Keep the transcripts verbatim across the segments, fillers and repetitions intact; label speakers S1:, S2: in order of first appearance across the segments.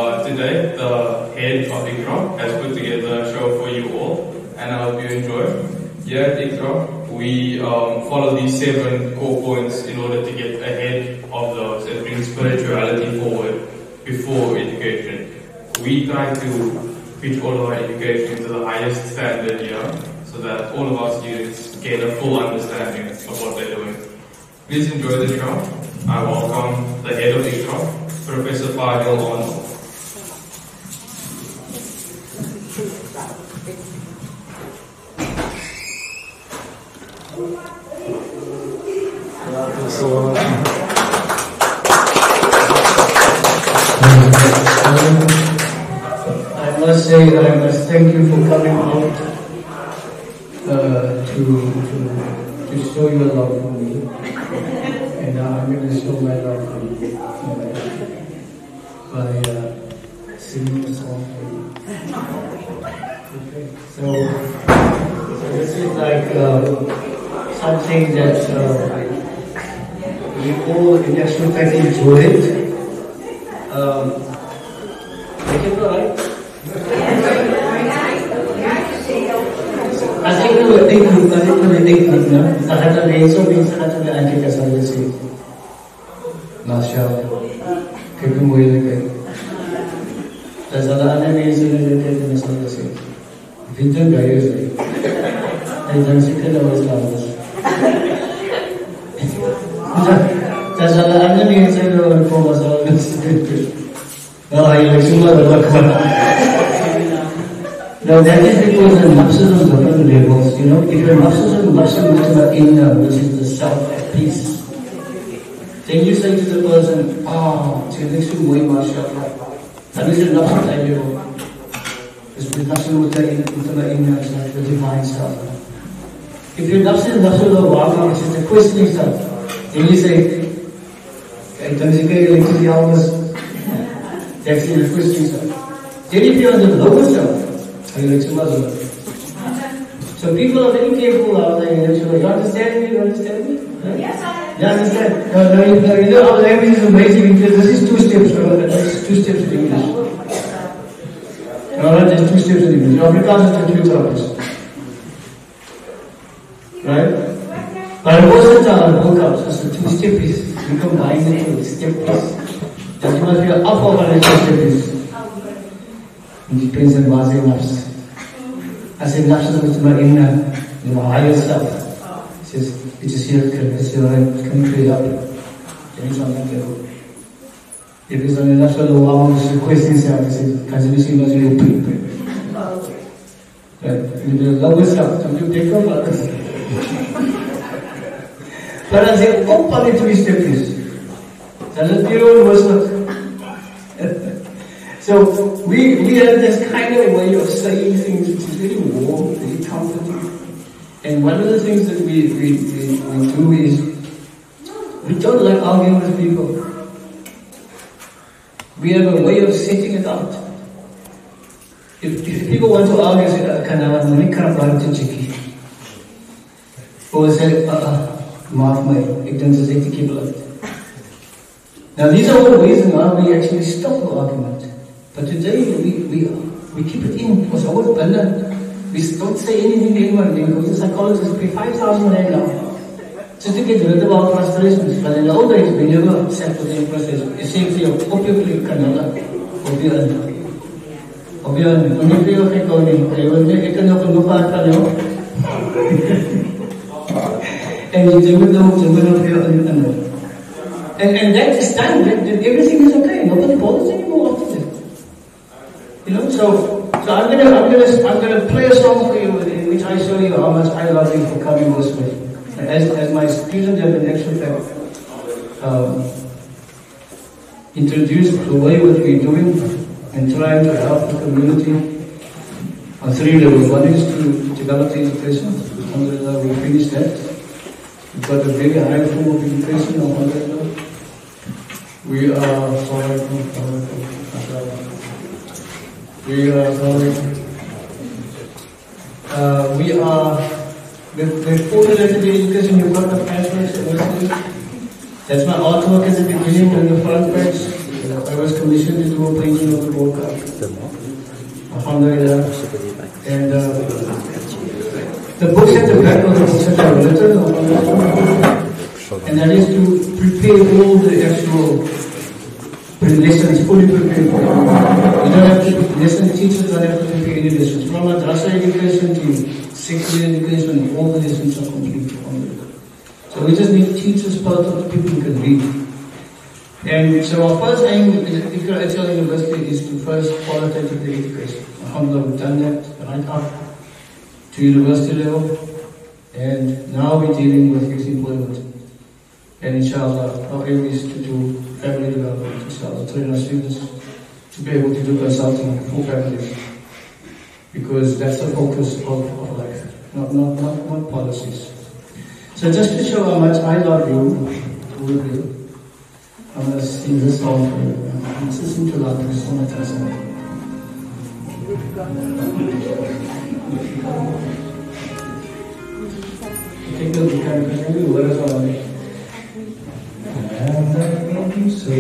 S1: Uh, today, the head of ICROC has put together a show for you all, and I hope you enjoy. Here at ICROC, we um, follow these seven core points in order to get ahead of those and bring spirituality forward before education. We try to pitch all of our education to the highest standard here, so that all of our students gain a full understanding of what they're doing. Please enjoy the show. I welcome the head of ICROC, Professor Fadil Arnold.
S2: So, I must say that I must thank you for coming out uh, to, to to show your love for me, and now I'm going to show my love for you by uh, singing a song for you. Okay. So, so this is like uh, something that uh, we all in actual fact enjoy it. Um, Make it right? I think we will think, I think we will think, no? Sa kata beso, sa kata na anti ka sa lasi. Masya Allah. Kaya kumuhi na kayo. Sa salaan na beso na kayo na sa lasi. Vintan kayo sa'yo. Ay, dansi ka na was lawas. Sa salaan na beso na po masalang lasi. Oh, I Now that is because the nafs is on different levels, you know. If your nafs is on nafs inna, which is the self at peace, then you say to the person, ah, oh, so this is way mashallah. That is your nafs at level. It's the nafs inna, it's like the divine self. If your nafs is nafs al-waqah, which is the questioning self, then you say, okay, then you get electricity hours. That's the questioning self. Then if you are the lower self, so people are very careful out there. You understand me? You understand me? Right? Yes, I you understand. No, no, you, no, you know our language is amazing. This is two steps. This is two steps in English. No, there's two steps in English. Afrikaans is the computer office. Right? But most of the time, book ups is the two step piece. You combine it with step piece. That must be an up of a step piece. It depends on what's in nafs. As in nafs is inna, the higher self. It says, which is here, it's here, can create up. There is something there. If it's on the nafs of the wow, it's a question, it says, can you see what you do? Right? With the lower self, some people take off others. But as they open it to be step is, that is the old version. So we we have this kind of way of saying things which is very warm, very comforting. And one of the things that we, we, we, we do is we don't like arguing with people. We have a way of setting it out. If, if people want to argue, say, "Kana mani kana praat chiki," or say, "Ah, maaf mai, ek din se zeti ki blood." Now these are all ways in how we actually stop the argument. But today we, we, we keep it in. Ons hou dit binne. We don't say anything to anyone. Because the psychologists pay five thousand rand now. Just to get rid of our frustrations. But in the old days, we never sat with any frustration. You say to your popular kanala, obian. Obian, only for your economy. I can open the park for you. And you do know, you will not feel anymore. And, and that is done. Everything is okay. Nobody bothers anymore after that. You know, so so I'm gonna I'm gonna I'm gonna play a song for you in which I show you how much I love you for coming this way. And as as my students have been actually um, introduced the way what we're doing and trying to help the community on three levels. One is to develop the education. Alhamdulillah, we finished that. We've got a very high form of education. Alhamdulillah. We are sorry. We are sorry. Uh, we are with the formulated education. You've got the flashbacks. That's my artwork at the beginning on the front page. I was commissioned to do a painting of the Boka. Alhamdulillah. And uh, the books at the back of the books that are written, and that is to prepare all the actual lessons, fully prepared. You don't have to, lesson teachers don't have to prepare any lessons. From madrasa education to secondary education, all the lessons are complete. So we just need teachers, part of the people who can read. And so our first aim at Iqra University is to first qualitatively education. Alhamdulillah, we've done that right up to university level, and now we're dealing with youth employment. And inshallah, our aim is to do family development, inshallah, train our students to be able to do consulting for families, because that's the focus of, of life, not, not, not, not policies. So just to show how much I love you, all of you, I'm going to sing this song for you. I'm listening to love because so much I say. Take a look at it, because maybe the words are on it. And I love you so.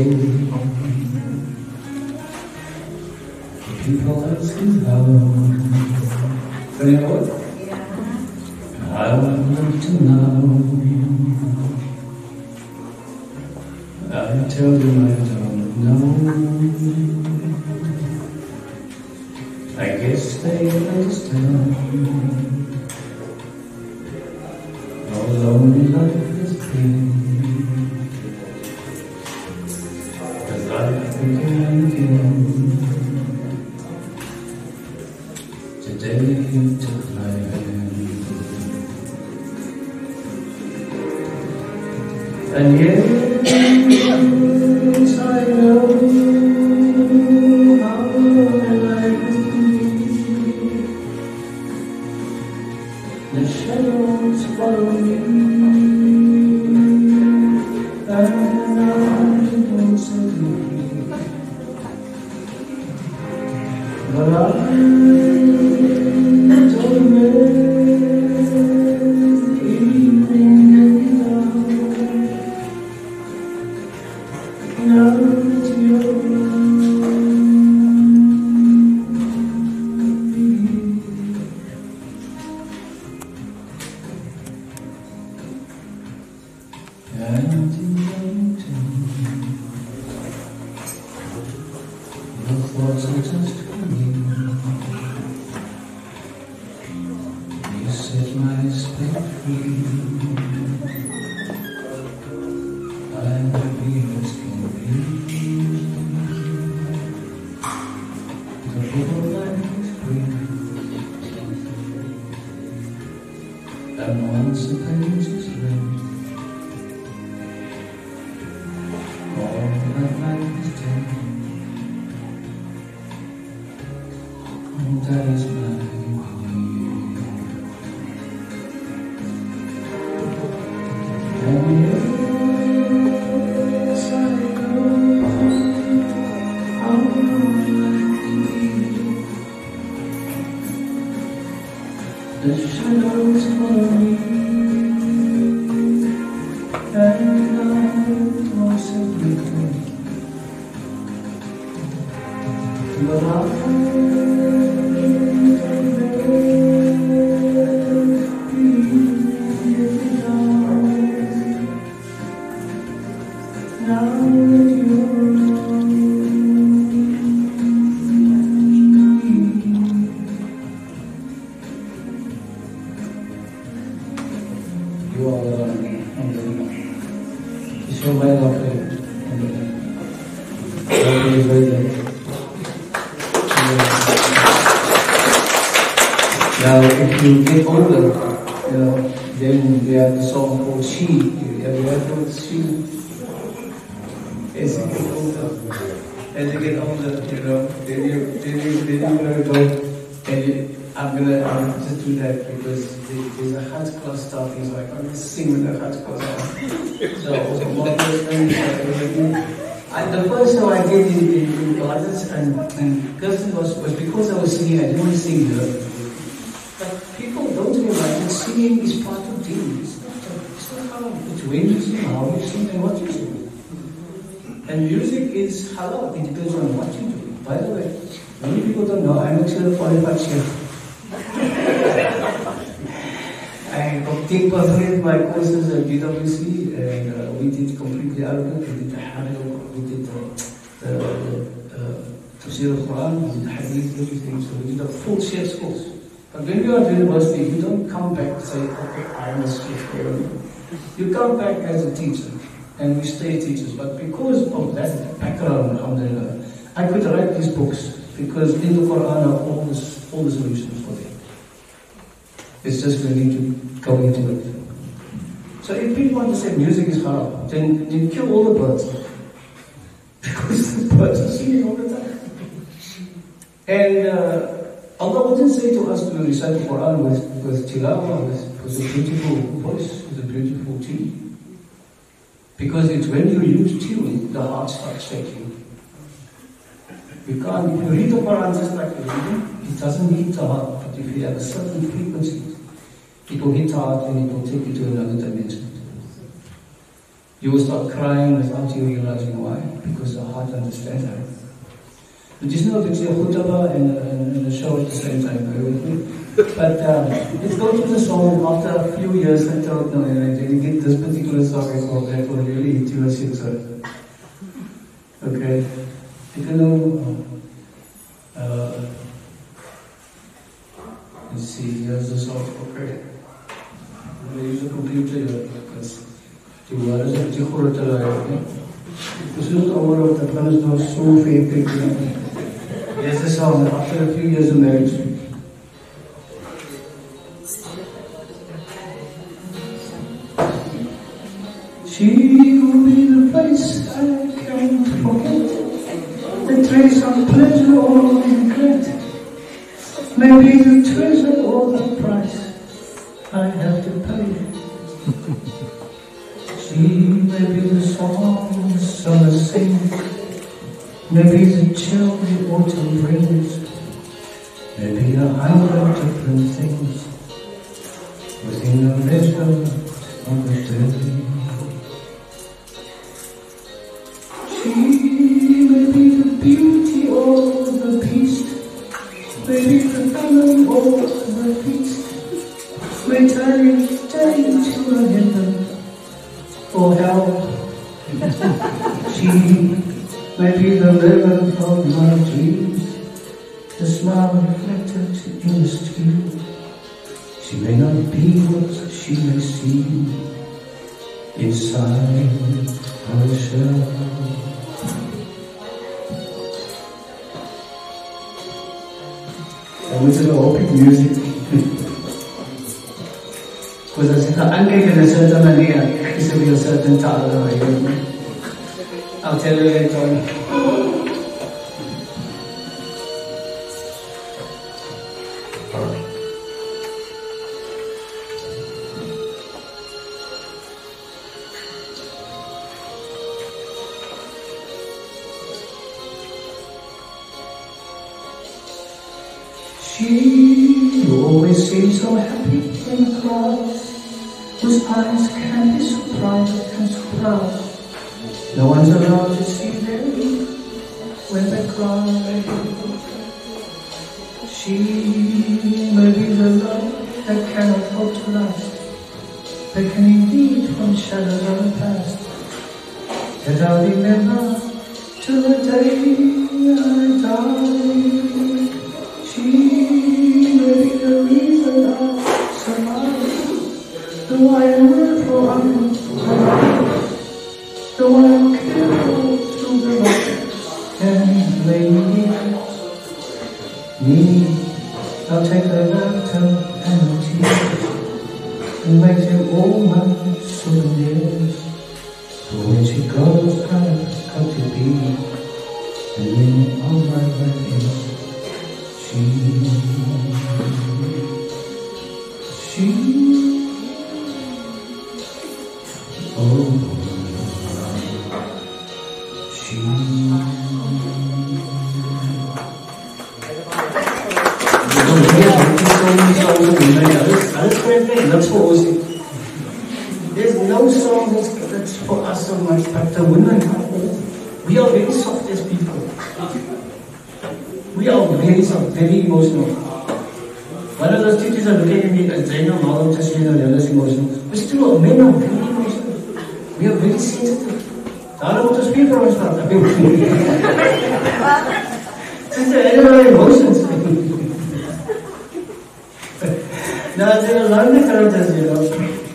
S2: People ask you how. Can you know it? I want to know. I tell you I don't know. I guess they understand how lonely life has been. As life began again, today you took my hand. And yes, I know how life can be. The shadows follow me, and I don't set me free. But I don't know. Now, if you get older, you know, then we have the song called She. Have you heard of She? As you get older, as you get older, you know, then you, then you, then you're gonna go, and you, I'm gonna, I'm gonna just do that because there's a Hajj class starting, so I can't just sing with the Hajj class. So, also, my first thing, I, the first show I did in, in, in gardens and, and Kirsten was, was because I was singing, I didn't want to sing her. But people don't realize that singing is part of deen. It's not, a, it's not how, it's when you sing, how you sing, and what you sing. And music is halal. It depends on what you do. By the way, many people don't know I'm actually a qualified chef. I completed my courses at B W C, and uh, we did completely Arabic. We did the Hadith, we did the the, the Tafsir al-Quran, we did the Hadith, everything. So we did a full chef's course. But when you are at university, you don't come back and say, okay, I am a chef. You come back as a teacher, and we stay teachers. But because of that background, alhamdulillah, I could write these books because in the Quran are all, this, all the solutions for them. It's just we need to go into it. So if people want to say music is haram, then you kill all the birds. Because the birds are singing all the time. And uh, Allah didn't say to us to recite the Quran with, with tilawah, with, with a beautiful voice, with a beautiful tune. Because it's when you use tune, the heart starts shaking. You can't, if you read the Quran just like you read it, it doesn't hit the heart. But if you have a certain frequency, it will hit the heart and it will take you to another dimension. You will start crying without you realizing why, because the heart understands that. But just know that it's a khutbah and, and, and a show at the same time, bear with me. But uh, let's go to the song. After a few years, I thought, no, I didn't get this particular song, I thought that will really hit you as it. Okay? You can know, uh, let's see, here's the song, okay. I'm going to use a computer here because the word is actually for the life. This is not over of the one is not so fake. Here's the song after a few years of marriage. She will be the place I can't forget, the trace of pleasure or regret, maybe the treasure or the price I have to pay. She may be the song summer sings, maybe the chill the autumn brings, maybe a hundred different things within a measure of a day. She may be the beauty or the beast, maybe the villain or the beast, may turn each day into a heaven or hell. She may be the river of my dreams, the smile reflected in the stream. She may not be what she may seem inside her shell. I went to the open music because I said, I'm going to a certain idea, it's going to be a certain time. I'll tell you later on. She always seems so happy in class, whose eyes can be so bright and so proud. No one's allowed to see them when they cry. She may be the love that cannot hope to last, that can indeed from shadows of the past, that I'll remember till the day I die. She may be the reason I survive, though I am worth for unsurvived, though I am careful through the rock and lay me me, I'll take her laughter and her tears and make them all my souvenirs. For when she goes, I've got to be the ring on my wedding. She, she, oh, she. There's no song that's, that's for us so much, but the women are all We are very soft as people. We are very soft, very emotional. One of those teachers are looking at me as Zainab Malam just saying they're less emotional. But still, men are very emotional. We are very sensitive. I don't want to speak for us now. Just the animal emotions. Now, there are longer characters, you know.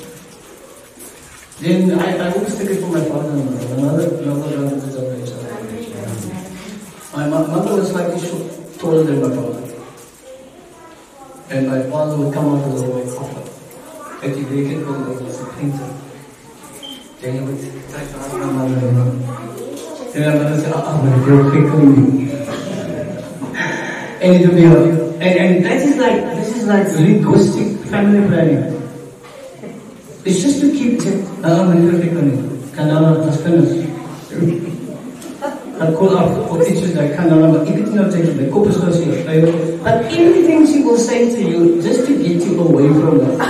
S2: Then I, I always take it for my father and mother. Another, another relative of mine. My mother was slightly taller than my father. And my father would come out of the white copper. At the vacant building as a painter. Then he would try to ask my mother, you know. Then my mother said, oh, I'm going to go quickly. And it would be, and, and that is like, this is like linguistic family planning. It's just to keep it, ah, I'm going to go quickly. Kanala, that's finished. I call up for teachers like Kanala, but if it's not taken, like Kopus was here. But everything she will say to you, just to get you away from that.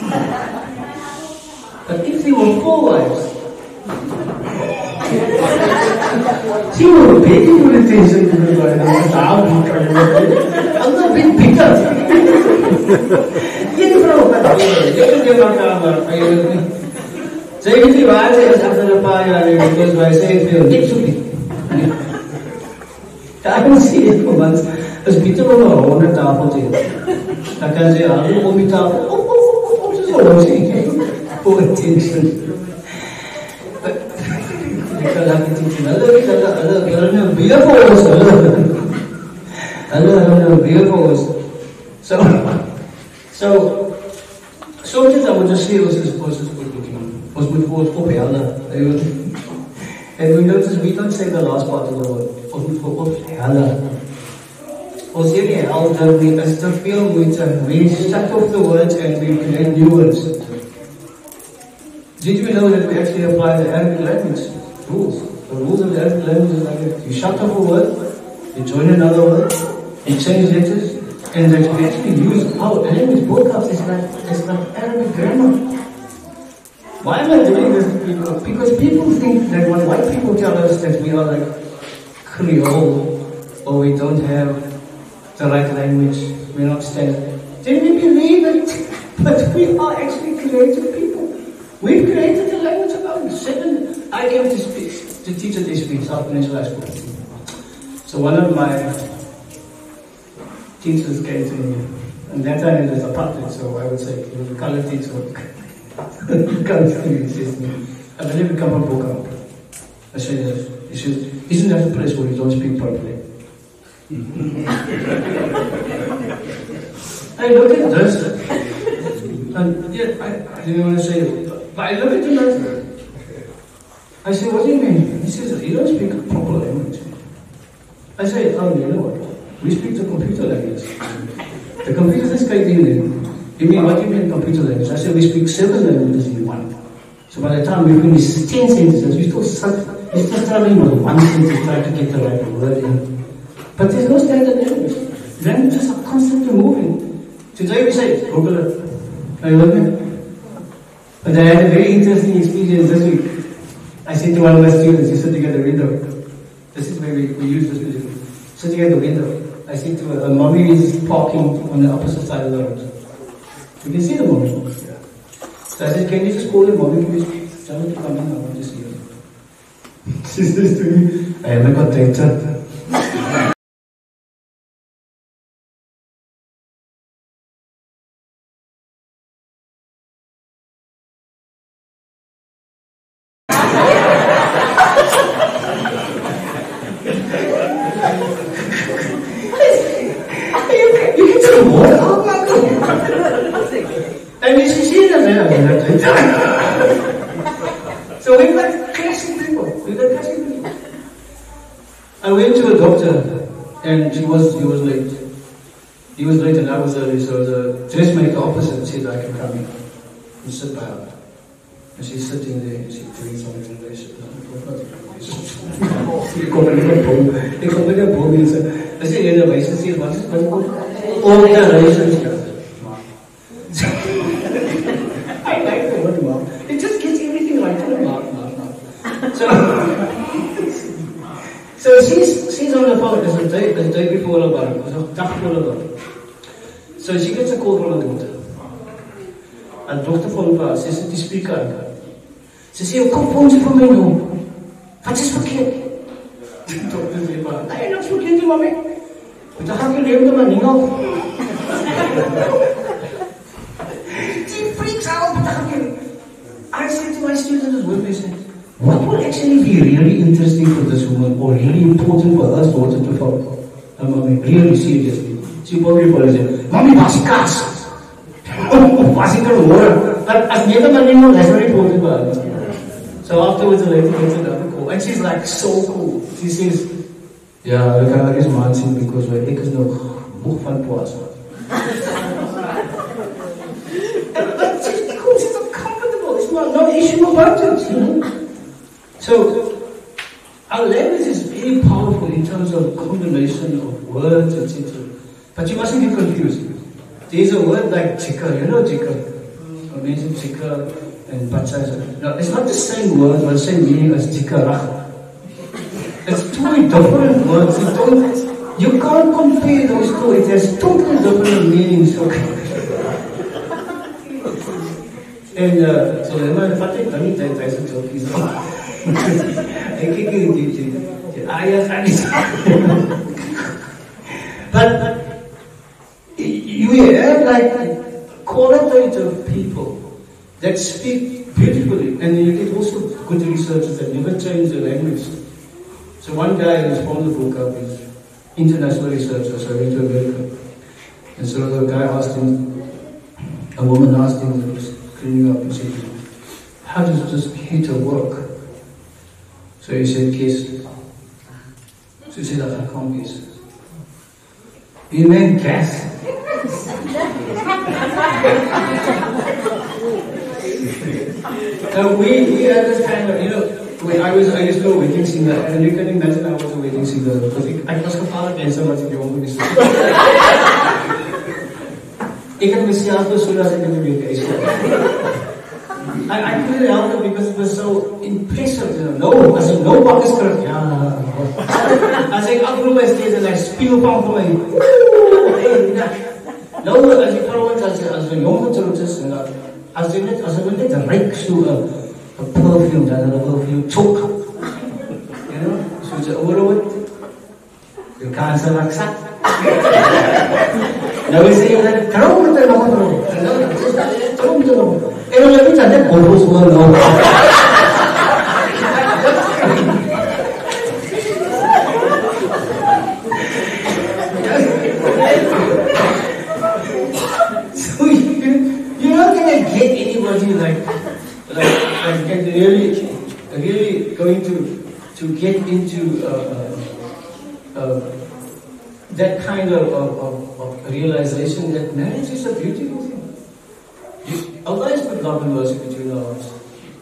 S2: But if there were four wives, she will beg you for attention to the wife. I'm not being picked up. Get from her. You can give her camera. So if you watch it, after the fire, because I say it will get to me. I can see it for months. As Peter will know, on a tafel. I can say, I will be tafel. Oh, oh, oh, oh, oh, for attention. But because I can teach you, I love it, I love it, I love it, beer for us, I love it. I love it, beer for us. So, so, sometimes I would just say, was this person looking was with words for Piala. And we notice we don't say the last part of the word. Was with words for Piala. Was here out there, we as the film, we shut off the words and we create new words. Did you know that we actually apply the Arabic language rules? The rules of the Arabic language is like this. You shut off a word, you join another word, you change letters, and that we actually use our language broadcast is like, it's like Arabic grammar. Why am I doing this to people? Because people think that when white people tell us that we are like Creole, or we don't have the right language, we're not standard, then we believe it. But we are actually creative people. We've created a language about seven. I came to speak, to teach at this week, South Peninsula School. So one of my teachers came to me, and that time it was a puppet, so I would say it was a colored teacher. He comes to me and says to me, I believe you come from Bokam. I said, yes. He says, isn't that a place where you don't speak properly? I look at this, and yeah, I, I didn't want to say it, but I look at him and I say, what do you mean? He says, you don't speak proper language. I say, oh, you know what? We speak the computer language. The computer is in there. You mean, what do you mean computer language? I said, we speak seven languages in one. So by the time we finish ten sentences, we still start, we still struggling with one sentence trying to get the right word in. But there's no standard language. Languages are constantly moving. Today we say, Google it. Are you with me? But I had a very interesting experience this week. I said to one of my students, he's sitting at the window. This is where we, we use this music. Sitting at the window. I said to her, a mommy is parking on the opposite side of the road. You can see the mommy. So I said, can you just call the mommy? Can you tell her to come in? I want to see her. She says to me, I haven't got data. And you see them there. So we've got crazy people. We've got crazy people. I went to a doctor and he was he was late. He was late and I was early, so the dressmaker opposite said I can come in and sit by her. And she's sitting there and she's doing something and they said, ik kom er niet op boom. Ik kom er niet op boom. I said, yeah, the license is what is it? Oh, the license. I like the word mom. It just gets everything right to the mouth, mouth, mouth. So, she's, she's on the phone, it's the day, the day before the bar, it was a dag voor the bar. So she gets a call from her daughter. And daughter phone her, she said, die speaker. She said, kom phone ze vir my nou. Wat is verkeerd? Die dokter sê maar, nee, niks verkeerd nie, mami. Want dan gaan jy lewe maar nie nou. She freaks out, but dan gaan jy. I said to my students, what they said, what would actually be really interesting for this woman or really important for us daughter to follow? And mommy, really seriously. She probably probably said, Mommy, was die kaas? Was die kan hoor? But as never money more, that's very important for her. So afterwards, the lady gets another call. And she's like so cool. She says, yeah, we can like man sien because we ek is nog moeg van poas. But she's cool, she's so comfortable. It's not, not an issue about it, you know. So our language is very powerful in terms of combination of words, et cetera. But you mustn't get confused. There's a word like chika, you know chika. I mentioned chika and bacha. No, it's not the same word, but the same meaning as chika rach. It's two different words. You, don't, you can't compare those two. It has totally different meanings. Okay. And uh, so then I thought I need to say joke. But you have like qualitative people that speak beautifully, and you get also good researchers that never change their language. So one guy who's from the book up is international researcher, so he went to America. And so the guy asked him, a woman asked him, who was cleaning up, and said, how does this heater work? So he said, guess. So he said, I can't guess. You mean gas? So we, we had this kind of, you know, when I was, I used to be a wedding singer, and you can imagine I was a wedding singer, because I was gevaarlijk en so wat ik jong was. Ik had mezelf dus so dat ik in de week is. I, I couldn't help it because it was so impressive, you know. No, as in, no bucket skirt. Ja, als ik afroep bij steeds en hij spiegel van voor mij. Nou, als ik trouwens, als, als een jongen trouwens is, als ik net, als ik net rijk zo, a perfume, dan een perfume choke. You know, so je overal je kan ze maar zat. Nou is het trouw met de nog trouw. Trouw met de nog. En dan heb je net boven zo nog. So you're not gonna get anybody like like like really really going to to get into uh, uh, that kind of, of, of, of realization that marriage is a beautiful thing. You, Allah has put love and mercy between our hearts.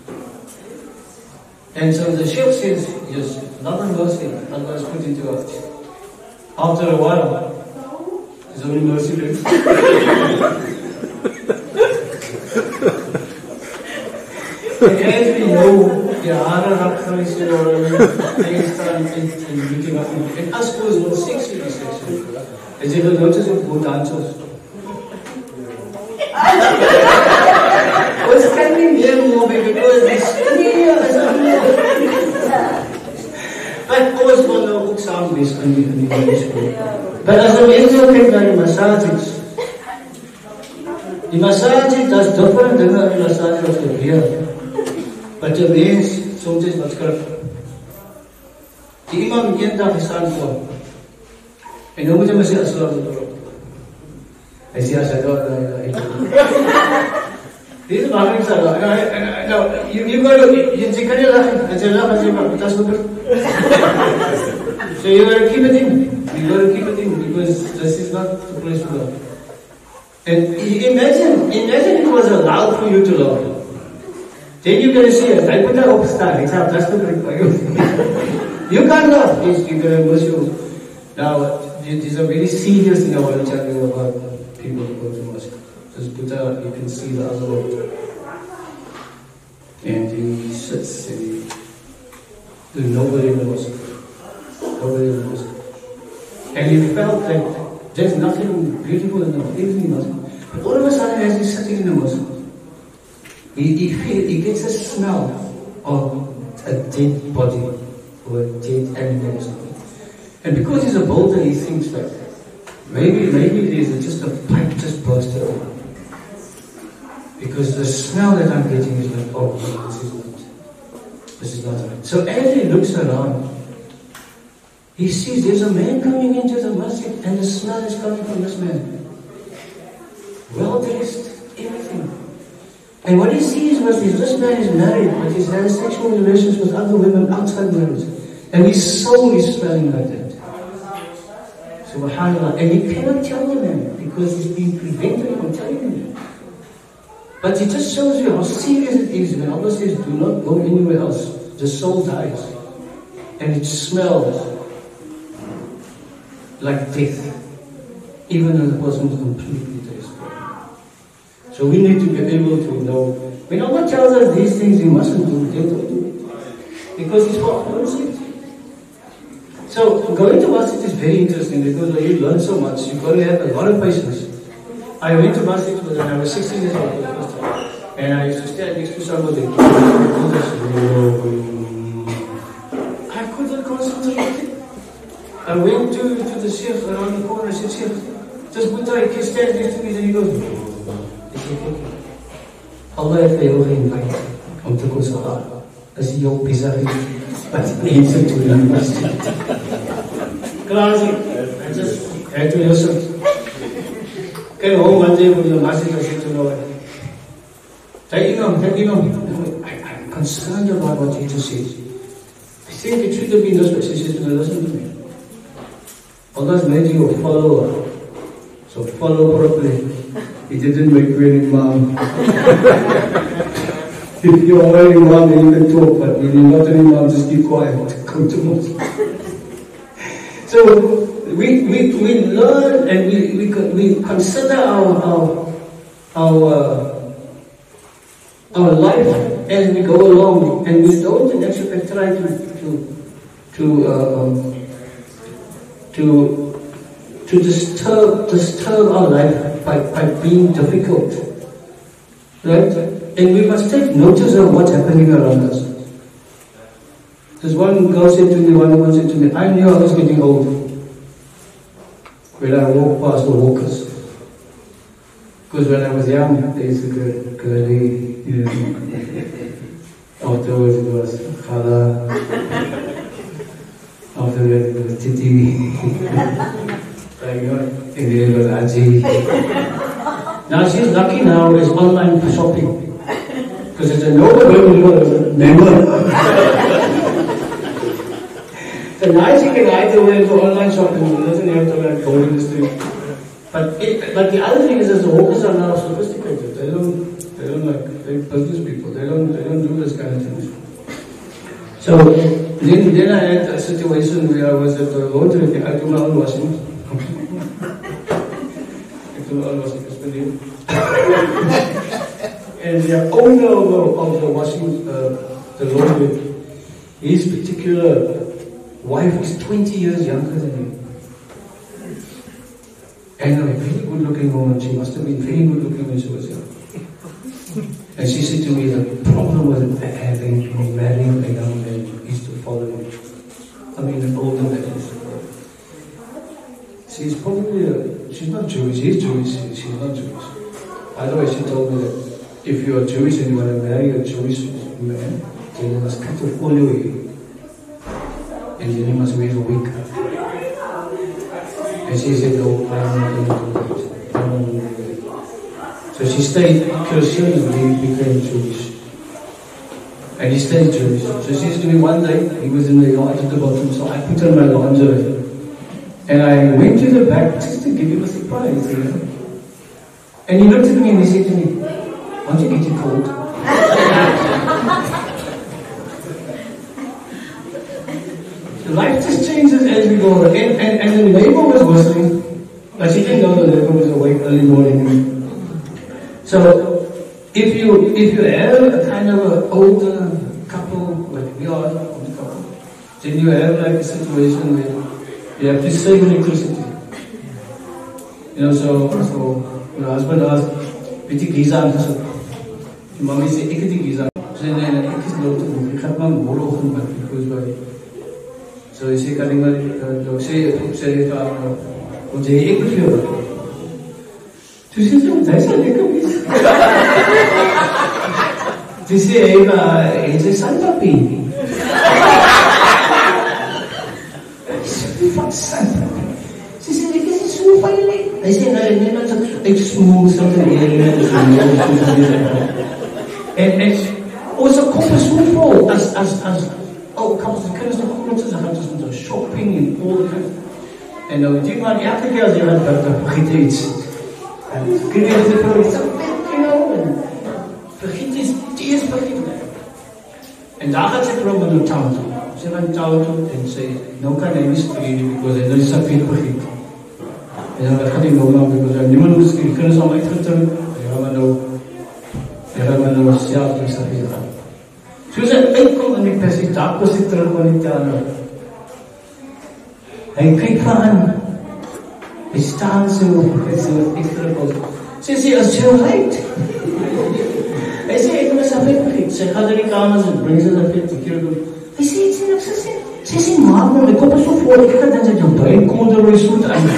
S2: And so the Shaykh says, yes, love and mercy Allah has put into our hearts. After a while, there's only mercy left. And as we know, the harder happens in our life, and looking up, and us goes on sexually sexual. As you will notice of good dancers. Was standing there more because it's clear as a But of course, one of the books are based on the But as a major thing, there are massages. The massage does different than the massage of the hair. But the means, soms is wat skrif. Die imam eendag gestaan voor. En nou moet jy my sê, assalamu alaikum. Hy sê, assalamu alaikum. Dit is belangrijk, sir. No, you, you got to, you can you laugh, and say, laugh, and say, that's good. So you got to keep it in. You got to keep it in, because this is not the place to love. And imagine, imagine it was allowed for you to love. Then you're going to see it. I put that up star. Except that's the trick for you. You can't love. Yes, you're going to worship. Now, this is a very serious thing I want to tell you about people who go to mosque. Just put out, you can see the other world. And he sits and he, there's nobody in the mosque. over there in the mosque. And he felt that there's nothing beautiful in the mosque, everything mosque. But all of a sudden, as he's sitting in the mosque, he, he, feel, he gets a smell of a dead body or a dead animal or something. And because he's a boulder, he thinks that maybe, maybe there's just a pipe just bursted open. Because the smell that I'm getting is like, oh, no, this is not, this is not right. So as he looks around, he sees there's a man coming into the masjid and the smell is coming from this man. Well dressed, everything. And what he sees was this, this man is married, but he's had sexual relations with other women outside marriage. And his soul is smelling like that. SubhanAllah. And he cannot tell the man because he's been prevented from telling him. But it just shows you how serious it is when Allah says, do not go anywhere else. The soul dies. And it smells like death. Even though the person is completely desperate. So we need to be able to know. When Allah tells us these things, you mustn't do it. Don't do it. Because it's what Allah says. So going to masjid is very interesting because you learn so much. You've got to have a lot of patience. I went to masjid when I was sixteen years old. And I used to stand next to somebody. I couldn't concentrate. I went to, to the sheikh around the corner. I said, Sheikh, just put that kid stand next to me. And he goes, Allah heeft jou geïnviteerd om te komen salat. Dat is jouw bizar. But he said to the masjid. Classic. I just had to listen. Came home one day from the masjid. I said to Lord, take him on, take him on. I, I'm concerned about what he just said. I think it should have been this way. She said, no, listen to me. Allah's made you a follower. So follow properly. He didn't make you an imam. If you are an imam, then you can talk, but when you're not an imam, just keep quiet. Come to mosque. So we, we, we learn and we, we, we consider our, our, our uh, our life as we go along, and we don't in actual fact try to to to uh, um, to to disturb disturb our life by, by being difficult, right? And we must take notice of what's happening around us. There's one girl said to me, one woman said to me, I knew I was getting old when I walked past the walkers. Because when I was young, there used to go girly, you know. Afterwards it was khala. Afterwards it was titi. Like, you know, and then it was aji. Now she's lucky now is online shopping. Because it's a no member. So now she can either way for online shopping. She doesn't have to like go in the street. But it, but the other thing is that the walkers are now sophisticated. They don't they don't like they're business people. They don't they don't do this kind of things. So then then I had a situation where I was at the laundry. I do my own washing. I do my own washing. And the owner of the, of the washing uh, the laundry, his particular wife is twenty years younger than him. And a very good looking woman, she must have been very good looking when she was young. And she said to me, the problem with having marrying a young man is to follow him. I mean, an older man is. She's probably, a, she's not Jewish, he's Jewish, she's not Jewish. By the way, she told me that if you are Jewish and you want to marry a Jewish man, then you must cut off all your hair. And then you must wear a wig. And she said, no, I'm not going to do that. I'm not going to do that. So she stayed Christian and he became Jewish. And he stayed Jewish. So she said to me one day, he was in the yard at the bottom, so I put on my lingerie. And I went to the back just to give him a surprise, you know. And he looked at me and he said to me, aren't you getting cold? Life just changes as we go. And, and, and the neighbor was whistling, but she didn't know the neighbor was awake early morning. So if you if you have a kind of an older couple, like we are, then you have like a situation where you have to save electricity. You know, so, so your husband asked, weet jy Giza aangesoek? Die mommy sê, ek het die Giza. Sy sê, nee, nee, ek is dood te doen. Ek gaan maar morgen ochtend met die koos by. So hy sê, kan ek maar, so sê, sê hy vir haar, wat sê, ek moet vir jou. Toe sê sy, wat hy sê, lekker wees. Toe sê hy, maar, hy sê, sandpapie. Wat sandpapie? Sy sê, ek is so veilig. Hy sê, nee, nee, dat ek smoel, something here, en ek, onze kop is so vol, as, as, as, oh, couples, de kinders nog goed, ze gaan dus met shopping en al die kind. En nou, die man, elke keer als je wat dat vergeet iets. En kun je het voor iets, you know, en vergeet iets, die is vergeten. En daar gaat ze gewoon met een touw toe. Ze gaat een touw toe en ze, nou kan hij niet spreken, because hij is zo veel vergeten. En dan gaat hij nou nou, because niemand moet die kinders al uitgetrokken. Ja, maar nou, ja, maar nou zelf die stap hier gaan. Soos hy uitkom in die persie, daar was hy terug van die piano. Hy kyk van aan, hy staan so, hy sê wat ek terugkom. Sy sê, as jy right. Hy sê, ek moet sy vet begin. Sy gaat in die kamers en bring sy sy vet te keer doen. Hy sê, ek sê, ek sê, sy sê, maak my, my kop is so vol, ek kan dan sy jou buik, kom er my soet aan.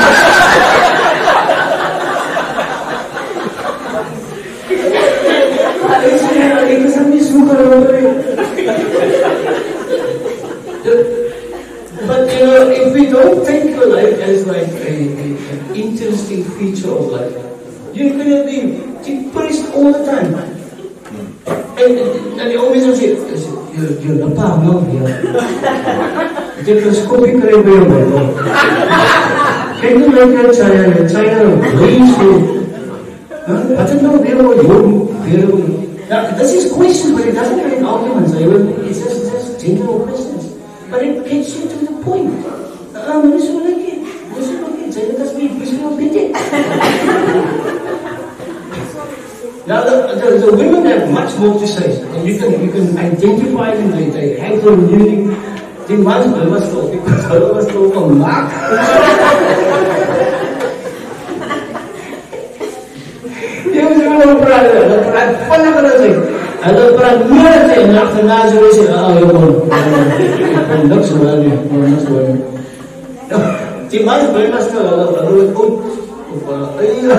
S2: But you know, if we don't take your life as like a, a, an interesting feature of life, you're going to be depressed all the time. And, and, and they always say, you're, you're the palm, no? You're scoping very well. Can you like that China? China raised you. But you know, they're all now, this is questions, but it doesn't create arguments. It's just, it's just general questions. But it gets you to the point. Ah, maar dis so lekker. Dis so lekker. Jy het as jy besig om dit. Now, the, the, the women have much more to say. And you can, you can identify them. They, they have their meaning. Die man was toch, ik was toch van maak. Hulle praat, hulle praat vinniger as ek. Hulle praat meer as ek. En achterna so is ek, ah, jy kon, kon niks hoor nie, kon niks hoor nie. Die man bly maar stil, hulle, hulle het goed, of hulle, eie.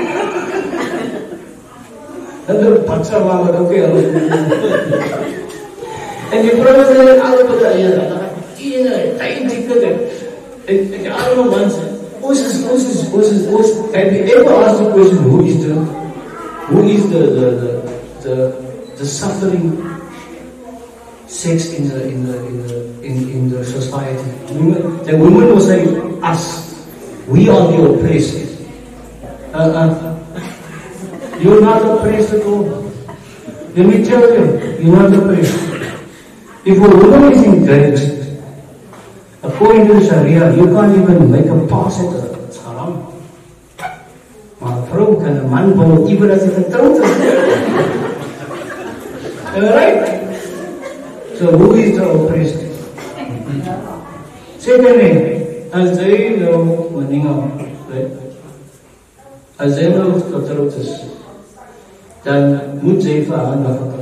S2: Hulle patsa maar wat ook, hulle. En die vrou is in alle partijen, hulle gaat ene, tyd die kutte. En die arme mensen, ons is, ons is, ons is, ons, have you ever asked the question, who is the, who is the, the, the, the, the suffering sex in the, in the, in the, in, in the society? Women, the women will say, us, we are the oppressed. Uh, uh, you're not oppressed at all. Let me tell you, you're not oppressed. If a woman is engaged, according to the Sharia, you can't even make a pass at her. It's haram. Maar een vrouw kan een man bouwen, even als hij getrouwd is. Alright? So who is the oppressed? Secondly, as they know meningal, right? As they know getrouwd is, dan moet zij vir haar nafaka.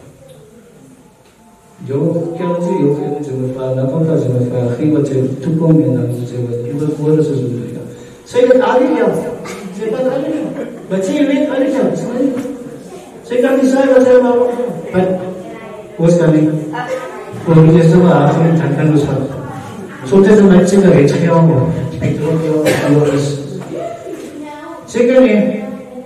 S2: Jo kans jy hoef jy moet vir nafaka jy moet vir gee wat jy toekom en dan jy wat jy wil hoor as jy wil. Sy het al die geld. Sy het al die geld. Maar sy weet al die geld. Sy kan nie sê wat sy maar wat was kan nie. Voor jy sê maar af en dan kan ons wat. So dit is net sy het geld. Ek dink jy alles. Seker nie.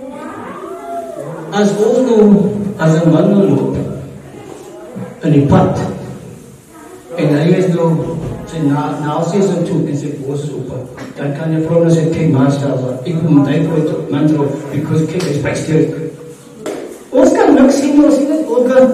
S2: As ons nou as 'n man nou loop in die pad en hy is nou sy naast is en toe en sy bos is open, dan kan jy vrou nou sê, kijk master, ek moet my brood man trouw, because kijk is backstage. Ons kan niks sien, ons sien het ook kan.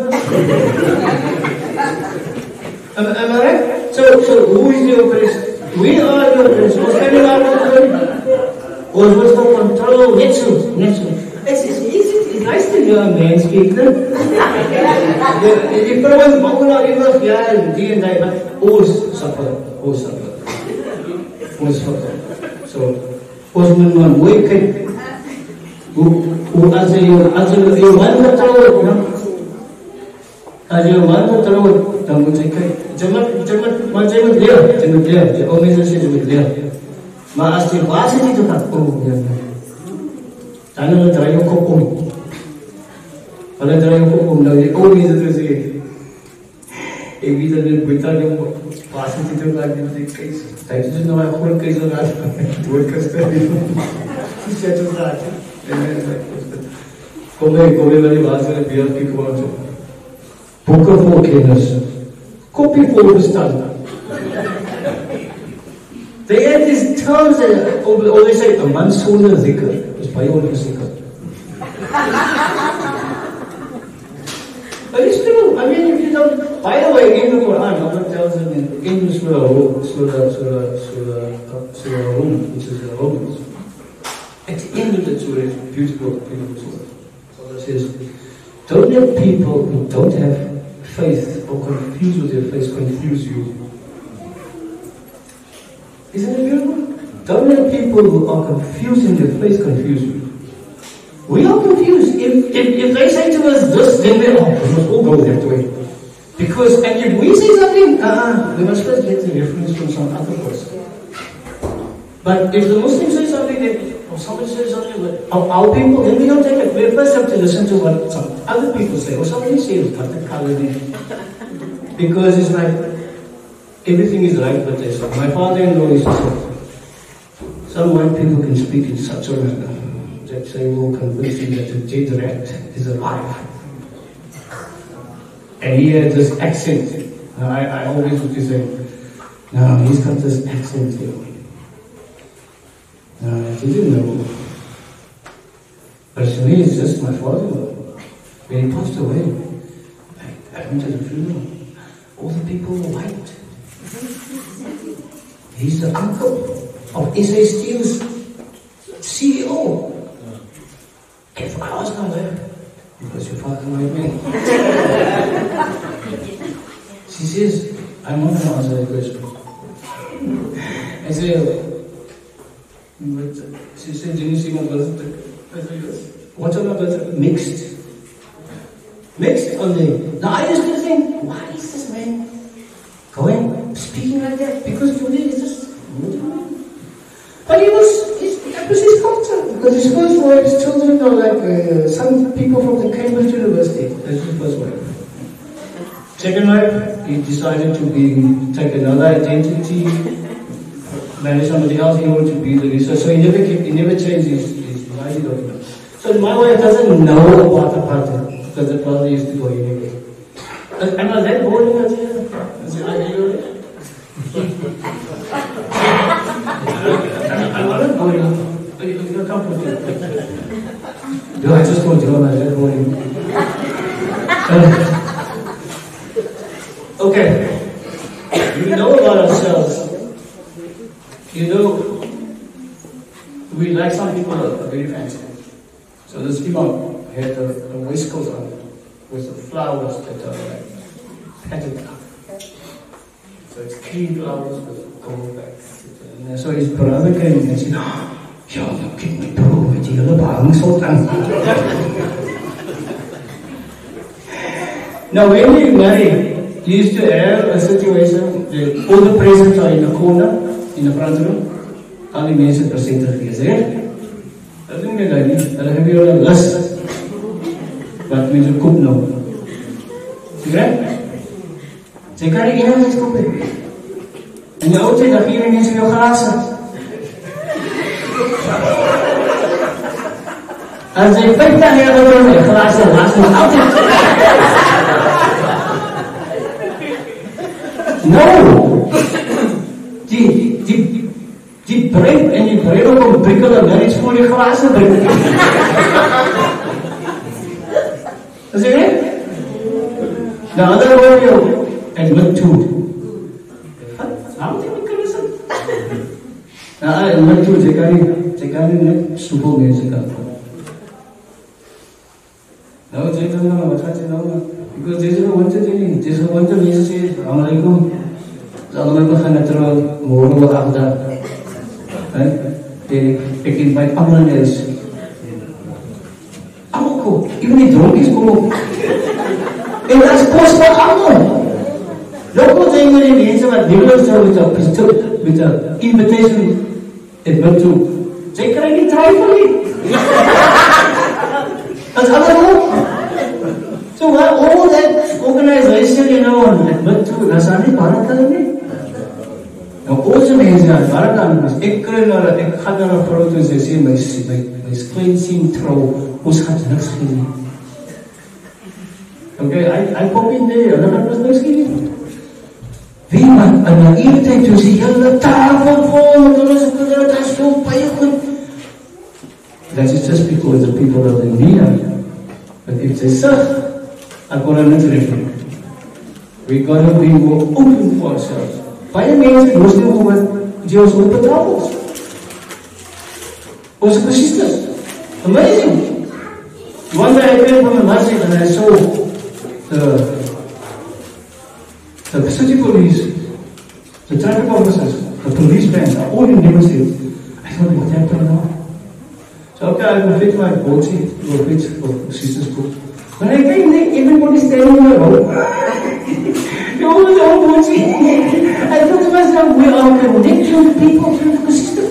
S2: Am, am I right? So, so who is the oppressed? We are the oppressed. Ons kan nie maar wat doen. Ons moet van control, net so, net so. It's, it's easy, it's nice to hear a man speak, no? If there was Mangala, it was yeah, day and night, but always suffer, always suffer, always suffer. So, Osman man, wake up. Who as a as a you want to tell you know, as you want to tell you, then we take it. Jamat jamat macam mana dia? Jamat dia. Dia organisasi jamat dia. Mas asli bahasa itu tak oh dia. Tanah terayu kopum. Kalau terayu kopum, dah oh ni tu sih. Ini tu dia berita dia bahasa itu lagi dia kes. Tapi tu nama aku kes lah. Dua kes tadi. Siapa tu dah? Come come वाली बात से beer की कौन सा poker for cleaners copy for the stand they had these terms that always say a man sooner zikr is by all zikr but it's true. I mean, if you don't, by the way, in the Quran Allah tells us in, in Surah Surah Surah Surah Surah Rum, which is the Romans. At the end of the surah, it's a beautiful, beautiful surah. Allah says, don't let people who don't have faith or confused with their faith confuse you. Isn't it beautiful? Don't let people who are confused in their faith confuse you. We are confused. If, if, if they say to us this, then we are, we must all go that way. Because, and if we say something, ah, we must first get the reference from some other person. But if the Muslims say something that or somebody says something that our, our people, then we don't take it. We first have to listen to what some other people say, or somebody says, cut the color in. Because it's like, everything is right what they say. My father-in-law used to say, some white people can speak in such a manner that they will convince you that the dead rat is alive. And he had this accent. I, I always used to say, no, he's got this accent here. Uh, I didn't know. But to me, it's just my father-in-law. When he passed away, I, I went to the funeral. All the people were white. He's the uncle of S A Steel's C E O. If I was not there, because your father made me. She says, I'm not going to answer that question. I say, she said, did you see my brother? What's my brother? Mixed. Mixed on the. Now I used to think, why is this man going, speaking like that? Because for me, it's just. But he was, that was his culture. Because his first wife's children are like uh, some people from the Cambridge University. That's his first wife. Second wife, he decided to be, take another identity, marry somebody else, he wanted to be the researcher. So he never kept, he never changed his, his marriage document. So my wife doesn't know about the party, because the father used to go anyway. Am I that boring? I said, I do. I'm not boring. You're comfortable. No, I just told you I'm not that boring. Okay. We know about ourselves. You know, we like some people are very fancy. So this imam had a, a waistcoat on with the flowers that are like patterned up. So it's clean flowers with gold back. And so his brother came and said, oh, you're looking at the you're bang sultan. Now when we marry, you used to have a situation that all the presents are in the corner. In the front room, all the mensen present gewees, hè? Dat doen we daar niet. Dat hebben we al last. Wat mensen koop nou. Begrijp? Ze kan niet iemand iets kopen. In de oude tijd, dan geven mensen veel glazen. Als je vijftig jaar oud bent, glazen laatst nog altijd. No! Die, die, die breekt en die breekt ook een prikkelen naar iets voor je glazen brengt. Dat is het? The other way you admit to. How do you make it? I admit to, they can't, they can't make super music. Now, they don't know what to know. Because dis is 'n wintertyding, dis 'n winter mense sê, "Assalamualaikum." Almal begin natuurlik môre oor agter. Hè? Die begin by almal is. Almal kom, even die dronkies kom op. En dat is kos vir almal. Local ding met die mense wat regular sou met 'n met 'n invitation het wil toe. Sy kry nie twyfel nie. As almal so well, all that organization, you know, and but to Rasani Bharatani. Now, also means that Bharatan is equivalent of a hundred of products, they say, by cleansing through who's had the next skin. Okay, I, I pop in there, another was next skin. We want an irritate to see the tafel form, that's so pale. That is just because the people of the India. But if they serve, I got another thing. We gotta be more open for ourselves. By the means, Muslim women, Jews will put troubles. Also persistence. Amazing. One day I came from a masjid and I saw the, the city police, the traffic officers, the police bands are all in demonstrating. I thought, what happened now? So okay, I will fit my body to a bit of sisters too. When I came there, everybody standing in the road. They all were all watching. I thought to myself, we are connecting people through the system.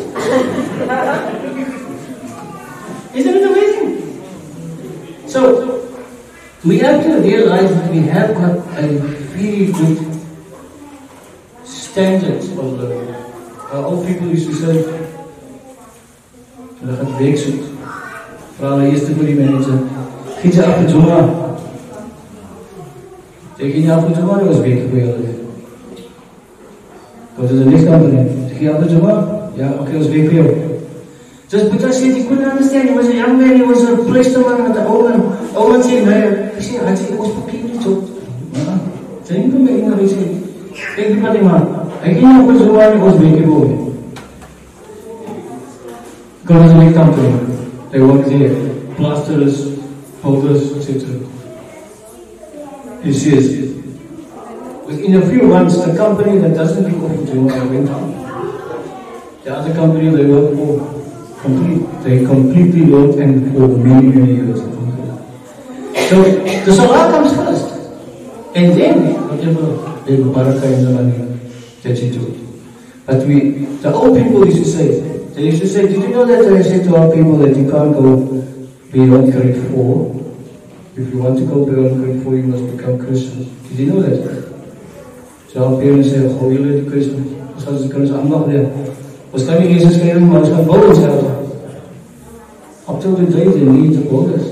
S2: Isn't it amazing? So, we have to realize that we have got a very good standard of living. Our old people used to say, hulle gaan werk soek. Vra hulle eerste vir die manager, "Gee jy af vir Juma?" Sy gee nie af vir Juma, dit was werk vir hulle. Go to the next company. Sy gee af vir Juma? Ja, okay, was werk vir jou. Just because he couldn't understand, he was a young man, he was a placed man with the old man. Old man said, "Nee, hy sê, hy sê, ons papier nie so." Ja, sy nie kom by iemand, hy sê, "Ek die pati man, hy gee nie af vir Juma, nie, ons werk vir jou." Go to the next company. They work there, plasterers, powders, et cetera. He says, within a few months, the company that doesn't give off to Juma went down. The other company they work for, complete, they completely worked and for many, many years. So the salah comes first, and then whatever they will barakah in the money that you do. But we, the old people used to say. They used to say, did you know that I said to our people that you can't go beyond grade four? If you want to go beyond grade four, you must become Christian. Did you know that? So our parents say, oh, you're not Christian. So I was I'm not there. Was coming Jesus came, I was going to build himself. Up till the day, they need to build us.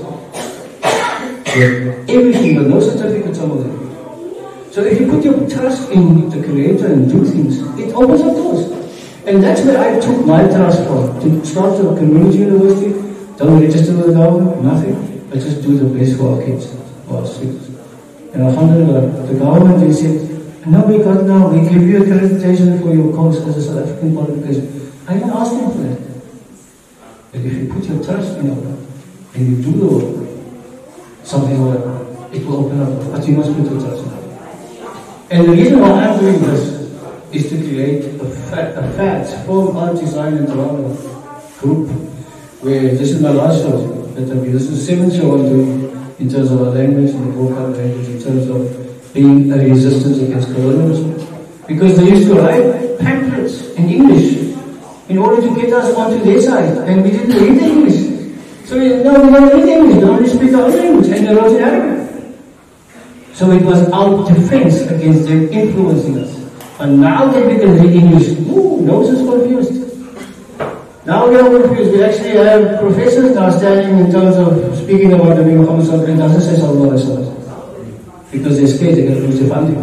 S2: Everything, but no certificate, some of them. So if you put your trust in the Creator and do things, it opens up doors. And that's where I took my trust from. To start a community university, don't register with the government, nothing. I just do the best for our kids, for our students. And alhamdulillah, the government, they said, no, we got now, we give you accreditation for your course as a South African qualification. I didn't ask them for that. But if you put your trust in Allah, and you do the work, something will happen. It will open up, but you must put your trust in Allah. And the reason why I'm doing this is to create a fat, a fat from Art Design and Drama group, where this is my last show that I this is the seventh show I'm doing in terms of our language and the vocal language, in terms of being a resistance against colonialism. Because they used to write pamphlets in English in order to get us onto their side, and we didn't read English. So we, no, we don't read English, they only speak our language, and they wrote in Arabic. So it was our defense against them influencing us. And now that we can read English, ooh, nose is confused. Now we are confused. We actually have professors now standing in terms of speaking about the Nabi Muhammad sallallahu alaihi wasallam, doesn't say sallallahu alaihi wasallam. Because they're scared they're going to lose their funding.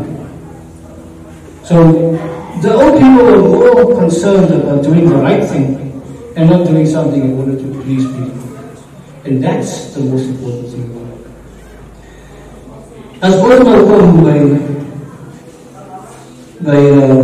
S2: So the old people were more concerned about doing the right thing and not doing something in order to please people. And that's the most important thing. As ooit nou kom by by uh,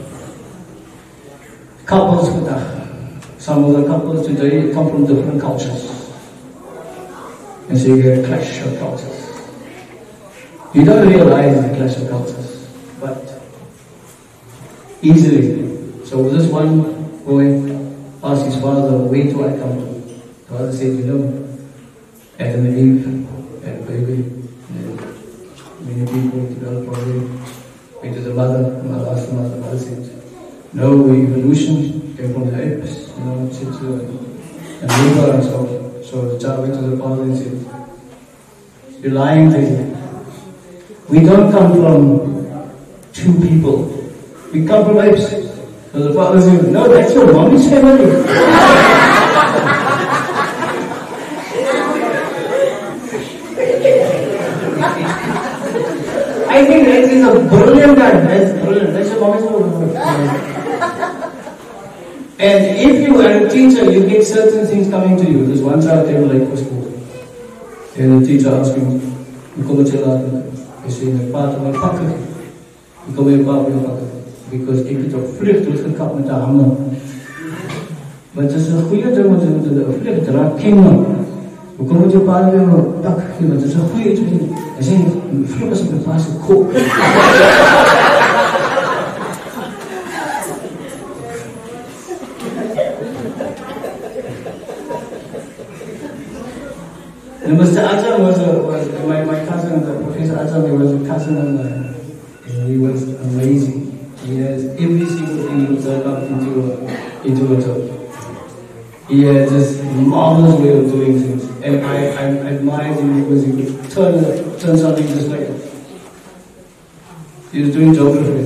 S2: couples vandag. Some of the couples today come from different cultures. And so you get a clash of cultures. You don't realize the clash of cultures, but easily. So this one boy asked his father, where do I come from? The father said, you know, Adam and Eve had a baby. And many people developed already. Went to the mother, the mother asked the mother, the mother said, no, evolution came from the apes, you know, et cetera. And we and so, so the child went to the father and said, you're lying to you. We don't come from two people. We come from apes. So the father said, no, that's your mommy's family. I think that is a brilliant guy. That's brilliant. That's your mommy's family. And if you are a teacher, you get certain things coming to you. There's one child came late for school. And the teacher asked him, you come to your He said, "Pa, my pakken. Ik kom hier pa op je pakken. Because ik het op vlucht doodgekapt met de hamer. Maar het is een goede ding om te vlucht te raken. Kinderen. Hoe kom je pa weer op pak? Het is een goede ding. Hij zei, vlucht was op een paase kop. And Mister Ajam was, a, was my, my cousin, Professor Ajam, he was a cousin of mine. And he was amazing. He has every single thing he turned up into a, into a job. He had this marvelous way of doing things. And I, I admired him because he could turn, turn something just like that. He was doing geography.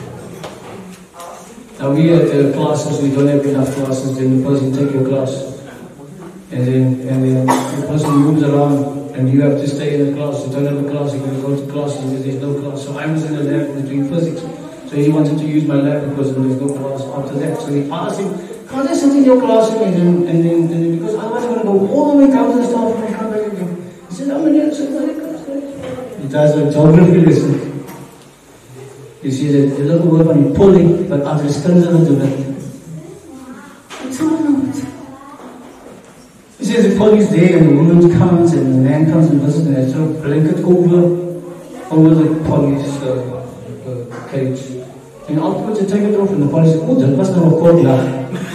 S2: Now we at the classes, we don't have enough classes, then the person take your class. And then, and then the person moves around and you have to stay in the class. You don't have a class, you can go to class and there's no class. So I was in the lab doing physics. So he wanted to use my lab because there's no class after that. So he asked him, can't I sit in your classroom? And then, and then, and then because otherwise I'm going to go all the way down to the staff room and come back again. He said, I'm going to sit in the class. He does a geography lesson. You see that the little word when he pulling, but after his skins are do that. It's all about. He says the police there and the woman comes and the man comes and visits and they throw a blanket over, over the police uh, uh, cage. And afterwards they take it off and the police says, oh, that must not have called love.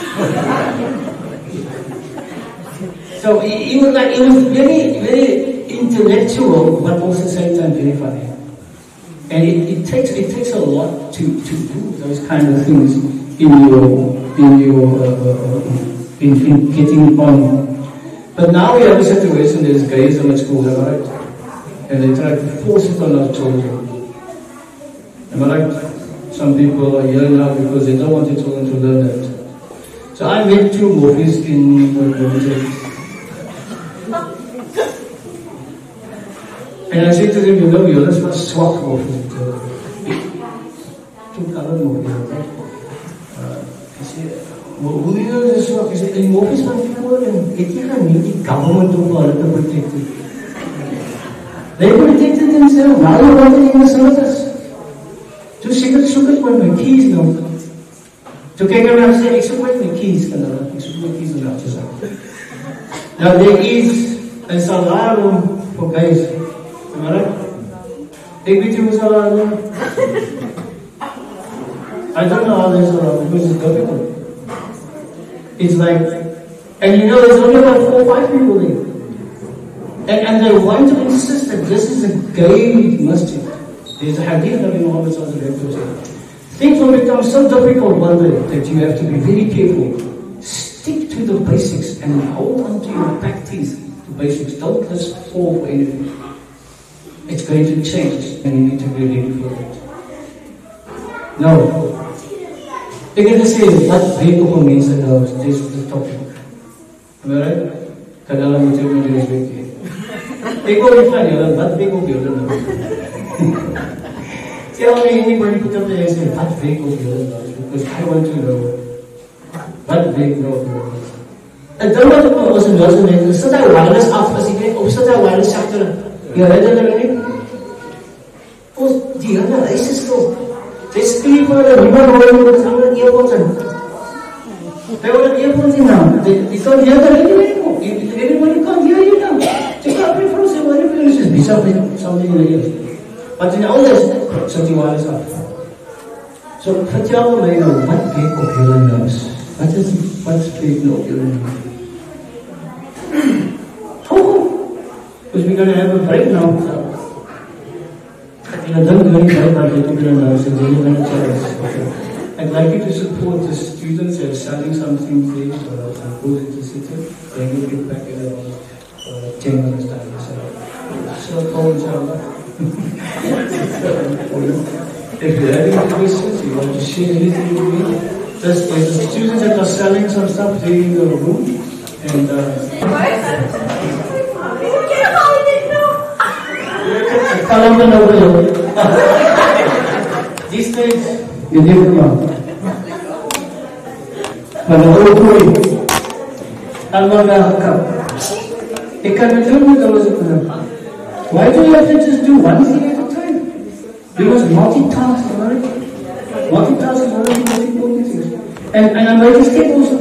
S2: So he, he was like, he was very, very intellectual but also at the same time very funny. And it, it takes it takes a lot to, to do those kind of things in your, in your, uh, uh, in, in getting on. But now we have a situation, there's gayism at school, am I right? And they try to force it on our children. Am I right? Some people are here now because they don't want their children to learn that. So I met two movies in the and I said to them, you know, you're just not swap movies. Two colored movies, okay? Uh, I said, hoe jy nou so ek sê die mofies van voor en het jy gaan nie die government om hulle te protect nie. They protected themselves. Now you want to in service. To secret soek ek met my keys nou. To kyk en ek sê ek soek met my keys kan hulle. Ek soek my keys en dat so. Now there is a salarum for guys. Am I right? Ek weet jy hoe salarum. I don't know how there's salarum because it's difficult. It's like, and you know, there's only about four or five people there. And, and they want to insist that this is a gay masjid. There's a hadith of Muhammad sallallahu alaihi wasallam. Things will become so difficult one day that you have to be very careful. Stick to the basics and hold on to your back teeth. The basics. Don't just fall for anything. It's going to change and you need to be ready for it. No. Ek het gesê, wat breek op een mens in hoofd, dit is die topic. Am I right? Kan hulle moet jou met die respect heen. Ek wil nie van julle, wat breek op julle nou? Tell me anybody put up there and say, wat breek op julle nou? Because I want to know. Wat breek nou op julle? En dan wat ek ons in ons in sit hy wireless af, as ek weet, of sit hy wireless achter. Jy weet hulle nie? Ons, die hele huis is stil. There's people that never know what is under the earphones in. They were the earphones in now. They, they can't hear the radio anymore. Everybody can't hear you now. Take out your phone and say, what if you just be something, something in the ears? But in all this, Satyavan is up. So Satyavan may know what cake of healing knows. What is what's cake of healing? Oh, because we're going to have a break now. You know, don't do any break by getting to know, so they're going to tell us. I'd like you to support the students who are selling something there, or some food in the city. They will get back in about uh, ten minutes time. So, Paul, inshallah. If you have any questions, you want to share anything with me, just there's the students that are selling some stuff there in the room, and uh, these days you never know. But the whole story, Allah Cup. It can be done with those. Why do you have to just do one thing at a time? Because multitask, right? Multitask is one of the most important things. And, and I'm very stable also.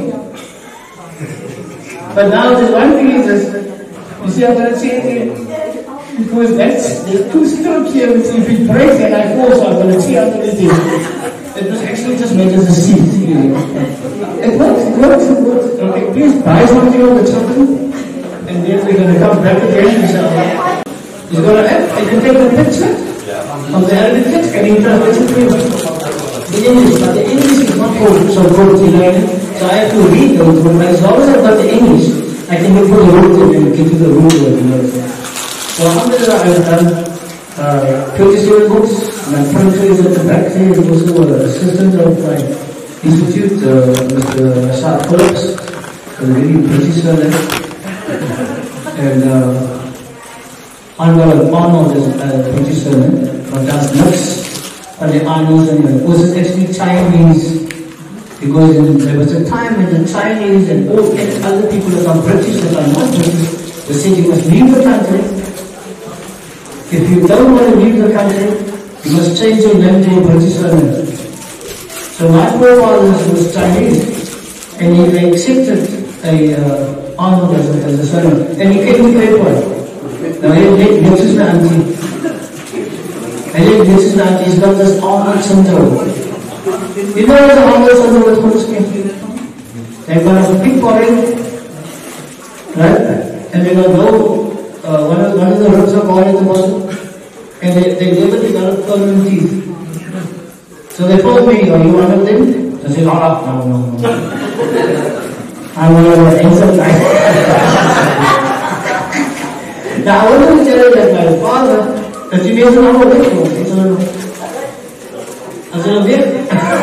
S2: But now there's one thing is this. You see, I'm going to say it again. Because that's, there's two strokes here, which if it breaks and I fall, so I'm going to see underneath it. It was actually just made as a seat. It works, it works, it works. Okay, please buy something on the children. And then we're going to come back again, inshallah. He's going to have, I can take the picture of the Arabic text and interpret it for you. The English, but the English is not good, so good to learn. So I have to read those, but as long as I've got the English, I can look for the root and get to the root of it. So alhamdulillah, I've done uh, twenty-seven books, my pointer is at the back there, and also uh, assistant of my institute, uh, Mister Saad Phillips, a very British fellow. And uh, Arnold, Arnold is a British woman, but does nuts on the Arnolds, and it was actually Chinese, because in, there was a time when the Chinese and all and other people that are British, that are not British, they said you must leave the country. If you don't want to leave the country, you must change your name to a British surname. So my forefathers was Chinese, and he accepted a uh, Arnold as a, as a surname, and he came to paper. Now he did, this is the auntie. I did, this is the auntie, he's got this Arnold syndrome. You know what the Arnold syndrome was from the skin? They've got a big forehead, right? And they got no, uh, one, of, one of the ribs are gone at the bottom, and they, they never developed permanent teeth. So they told me, are you one of them? I said, oh, no, no, no. I'm one of the enzymes. Now I wanted to tell you that my father, that he made an hour away from me. I said, okay.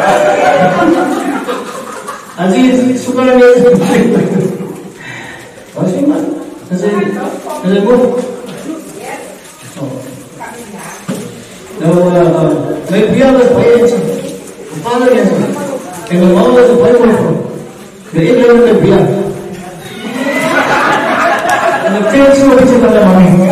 S2: I said, it's super amazing. What's your man? I said, I said, go. Now, uh, my Priya was by my father was, and my mom was a boy. The eight-year-old was Priya. And the parents were with the mommy.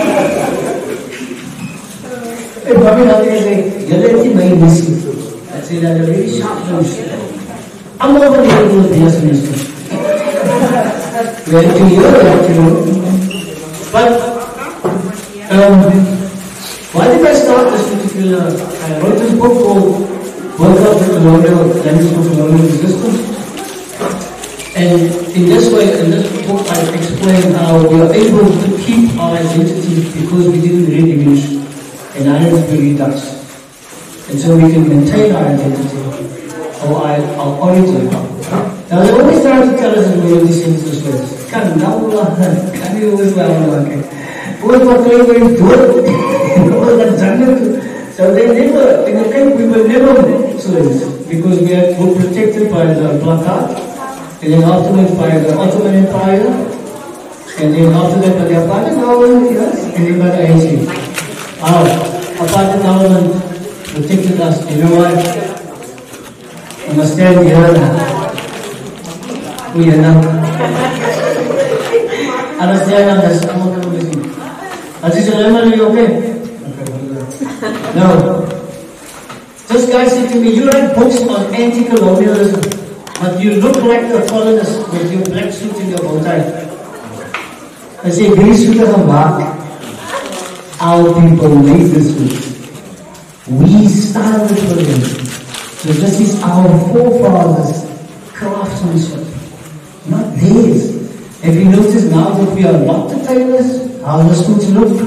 S2: And mommy now they say, you're very very busy. I say that you're very sharp nose. I'm not going to do the yes minister. Very clear, actually. But um, why did I start this particular? I wrote this book called Work Out with the Colonial Language of Colonial Resistance. And in this way, in this book, I explain how we are able to keep our identity because we didn't read English and I didn't read Dutch. And so we can maintain our identity or our, our origin. Now they always try to tell us that we are descendants of slaves. Can can you always Always what they were doing, all that jungle. So they never, in the camp, we were never slaves because we were protected by the Plakat. And then afterwards by the Ottoman Empire, and then after that by the apartheid government, yes, and then by the A N C. Our apartheid government protected us. You know what? We must stand here now. We are now. I must stand now. That's I'm not going to listen. Aziz Al-Ahmad, are you okay? No. This guy said to me, you write books on anti-colonialism. But you look like the colonists with your black suit and your bow tie. I say, Greece should have a mark. Our people made this suit. We started it for them. So this is our forefathers' craftsmanship, not theirs. Have you noticed now that we are not the tailors, how the suits look?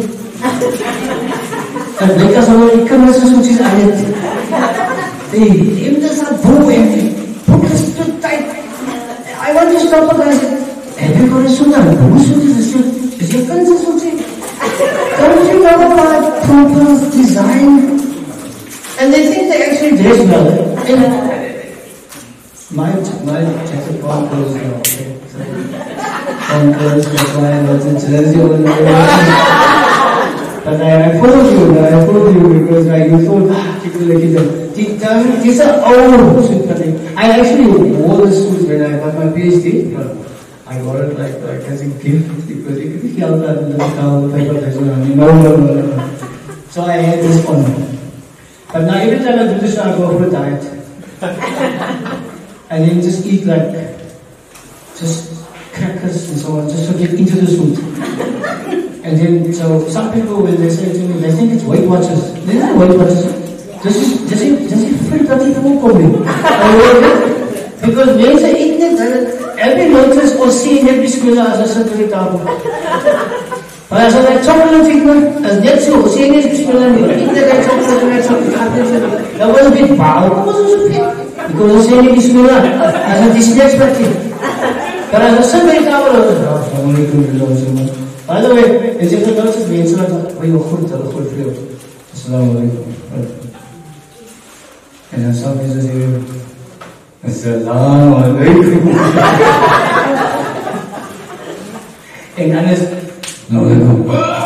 S2: Dat lyk asof die kinders se soetsies aan het. Die hemdes are boe en die broek is te tight. I want to stop it. I said, have you got a suit on? Whose suit is a suit? Is your kind's a suit? Don't you know about proper design? And they think they actually dress well. And my, my jacket part goes now, okay? One goes, that's why I was in jersey on the But I, I followed you, I followed you because I, you thought, people like it. These are old suit cutting. I actually wore the suit when I got my PhD, but I got it like, like as a gift because it could be out that in the town, paper, no, no, no, no. So I had this on. But now every time I do this, I go for a diet. And then just eat like, just crackers and so on, just to get into the suit. And then, so some people, when they say to me, they think it's Weight Watchers. They're not Weight Watchers. This is, this is, this is free thirty four for me. Because when they eat it, every notice or see every school as a certain table. Maar als hij chocolate eet, dat is net zo. Zie je niet spelen niet. Ik denk dat chocolate met chocolate. Dat was een beetje bouw. Dat was een beetje. Ik kon niet zeggen die spelen. Als het is net wat je. Maar als het zo bij tafel is, dan moet ik doen zo. By the way, is it the notice mensen dat we heel goed dat goed veel. Assalamu alaikum. En dan zou je zeggen, assalamu alaikum. En dan is alaikum.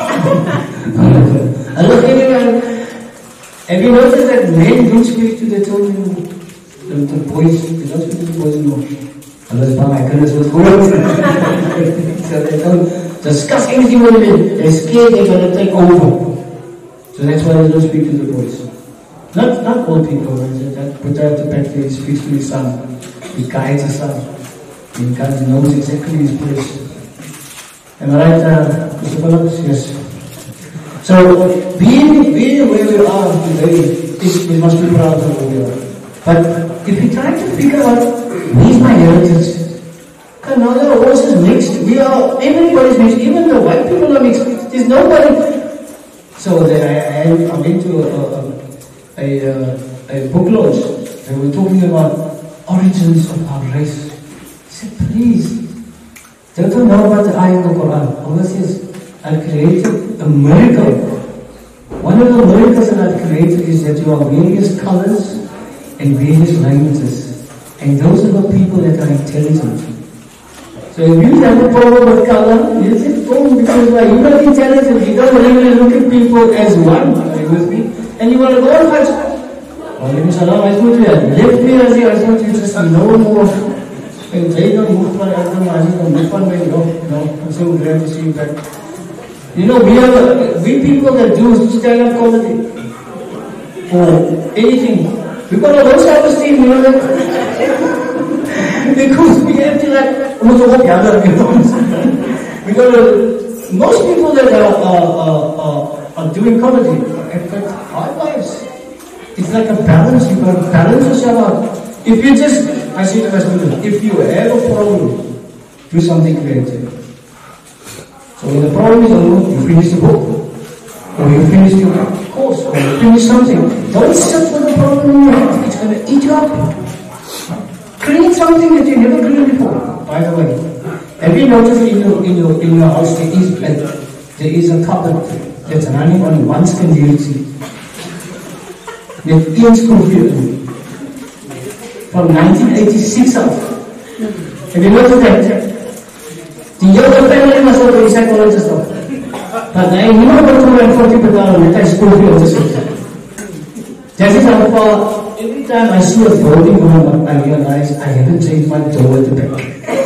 S2: And look at you, have you noticed that men don't speak to their children, the, the boys, they don't speak to the boys anymore. Allah is my goodness, what's going on? So they don't discuss anything with them. They're scared they're going to take over. So that's why they don't speak to the boys. Not not old people, that, but that the fact that he speaks to his son. He guides his son. He knows exactly his place. Am I right, uh, Mister Phillips? Yes. So, being, being where we are today, is, we must be proud of where we are. But if we try to figure out, where's my heritage? Because now the horse is mixed. We are, everybody's mixed. Even the white people are mixed. There's nobody. So then I, I, I went to a, a, a, a book launch. They were talking about origins of our race. I said, please. Don't you know about the ayah in the Quran? Allah says, I created a miracle. One of the miracles that I created is that you are various colors and various languages. And those are the people that are intelligent. So if you have a problem with color, you just go because well, you're not intelligent. You don't really look at people as one. Are you with me? And you want to go and fight. Oh, let me salam, I thought you had left me as I thought you just know more. And they don't move for them, I don't move on my no, no, I'm so glad to see you back. You know, we are we people that do stand-up comedy or anything. We've got a low self-esteem, you know that? Because we have to like, we got a, most people that are, are, are, are doing comedy have got hard lives. It's like a balance, you've got to balance yourself out. If you just, I say to my students, if you have a problem, do something creative. So when the problem is over, you finish the book, or you finish your course, or you finish something. Don't sit with the problem in your head, it's going to eat you up. Create something that you never created before. By the way, have you noticed in your, in your, in your house there is, like, there is a cupboard that's running on one continuity. With each computer. From nineteen eighty-six out. Have you noticed that? The younger family must have been psychologists of. But I knew about two hundred forty per thousand at school field this week. That is how far, every time I see a voting room, I realize I haven't changed my door at the back.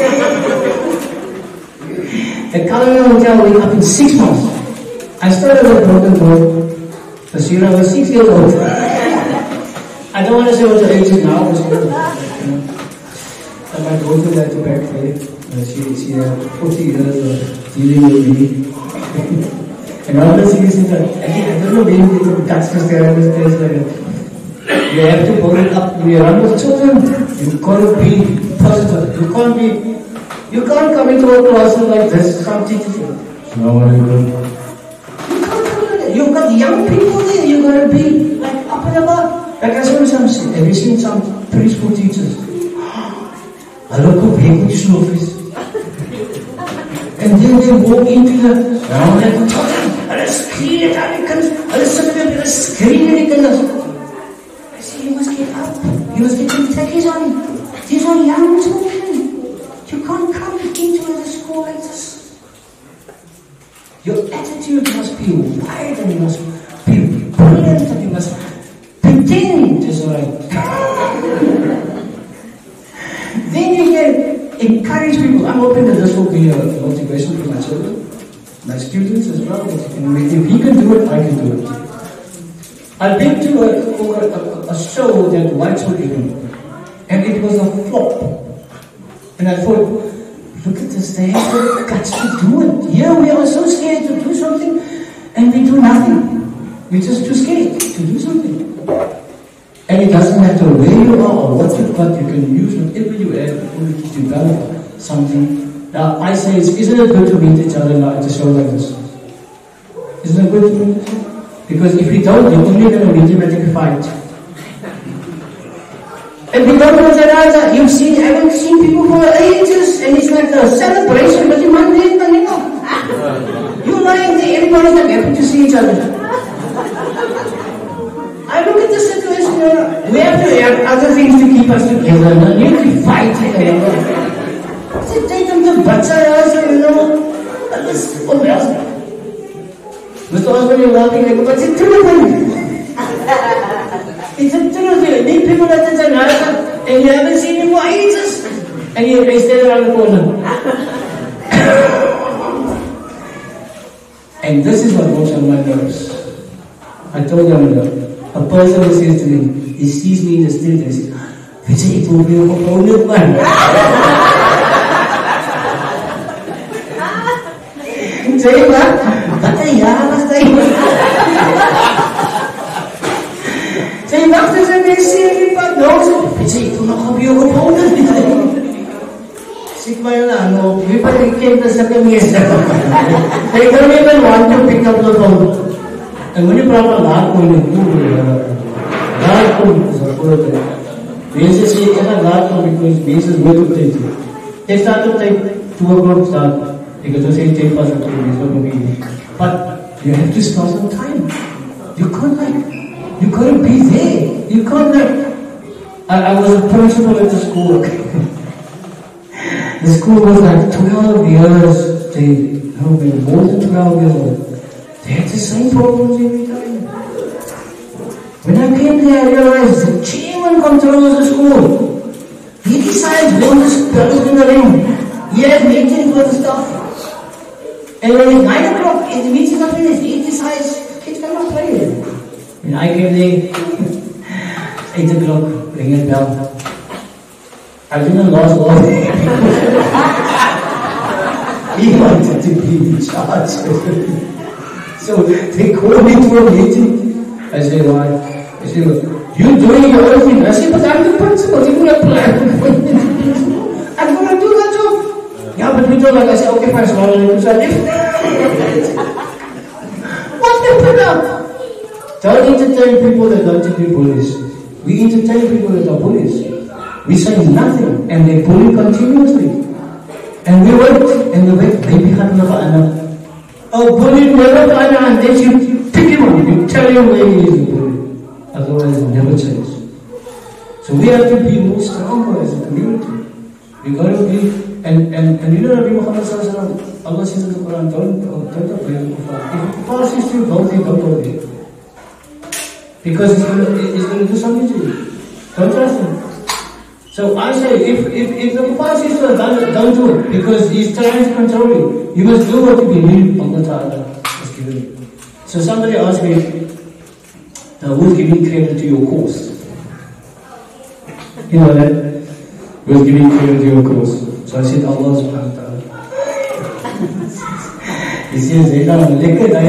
S2: The Colonial Hotel went up in six months. I started with a broken door. The Sierra was six years old. I don't want to say what the age is now, but you know, and my daughter had to back there. Uh, she, she had forty years of dealing with me. And all the series is that, I don't know where you get the guts to stare at this place like that. You have to pull it up. When you run with children, you can't be positive. You can't be, you can't come into a classroom like this. Some teachers say, no, what are you doing? You can't come in there. You've got young people there. You've got to be like up and about. Like I saw some, have you seen some preschool teachers? I look up here with snowfish. And then they walk into the, now let them talk. And they scream at the kids. And they sit there and they scream at the kids. I say, you must get up. You must get your techies on. These are young children. You can't come into the school like this. Your attitude must be wide and you must be brilliant and you must pretend is right. Then you can encourage people. I'm hoping that this will be a motivation for my children, my students as well. If he can do it, I can do it. I've been to a, a, a show that Whites were giving, and it was a flop. And I thought, look at this, they have the guts to do it. Here we are so scared to do something, and we do nothing. We're just too scared to do something. And it doesn't matter where you are or what you've got, you can use whatever you have to develop something. Now, I say, isn't it good to meet each other now at a show like this? Isn't it good to meet each other? Because if we don't, you're only going to meet him at a fight. And we don't know that either. You've seen, I haven't seen people for ages, and it's like a celebration, but you might leave the nigga. You're lying there, everybody's like happy to see each other. I look at the situation, you know, we have to have other things to keep us together, no? You have to fight together. So take them to Bacha, you know, and this, what else? Mister Osman, you're laughing like, but it's a true. It's a true. You meet people at the Janata, and you haven't seen him for ages, and you they stay around the corner. And this is what works on my nerves. I told them, a person who says to me, he sees me in the street and he says, Vijay, it will be a opponent, man. Say, man, but I am, say, say, wacht eens en ik zie je wat nodig. Vijay, it will not be a opponent. Sit my own, people came to second year. They don't even want to pick up the phone. And when you brought a lot going to do, lot going to support it. Basically, it's a lot because basis will to take it. They start to take two o'clock start because they say take us until it's going to be. But you have to start some time. You can't like, you can't be there. You can't like, I, I was a principal at the school. The school was like twelve years, they, you know, they were more than twelve years old. They had the same problems every time. When I came there, I realized the chairman controls the school. He decides when the spell is in the ring. He has meetings with the staff. And when it's nine o'clock, the meetings are finished, he decides kids cannot play. When I came there, eight o'clock, ring a bell. I didn't last long. He wanted to be in charge. So they called me to a meeting. I said, why? I said, you're doing your own thing. I said, but I'm the principal. You're going to plan. I'm going to do that job. Yeah, but we don't like. I said, okay, fine, so I'm going to do that. What's the problem? Don't entertain people that don't be bullies. We entertain people that are bullies. We say nothing, and they bully continuously. And we wait, and we wait, maybe have another. Oh, bully never find out unless you pick him up, you tell him where he is a bully. Otherwise, it never changes. So we have to be more stronger as a community. We got to be, and, and, and you know Nabi Muhammad sallallahu alaihi wasallam, Allah says in the Quran, don't, don't obey the kuffar. If the kuffar says to you, don't obey, don't obey. Because it's going to, it's going to do something to you. Don't trust him. So I say, if, if, if the kuffar says to you, don't, don't do it, because he's trying to control you. You must do what you believe Allah Ta'ala has given you. So somebody asked me, now who's giving credit to your course? You know that? Who's giving credit to your course? So I said, Allah subhanahu wa ta'ala. He He says, I can't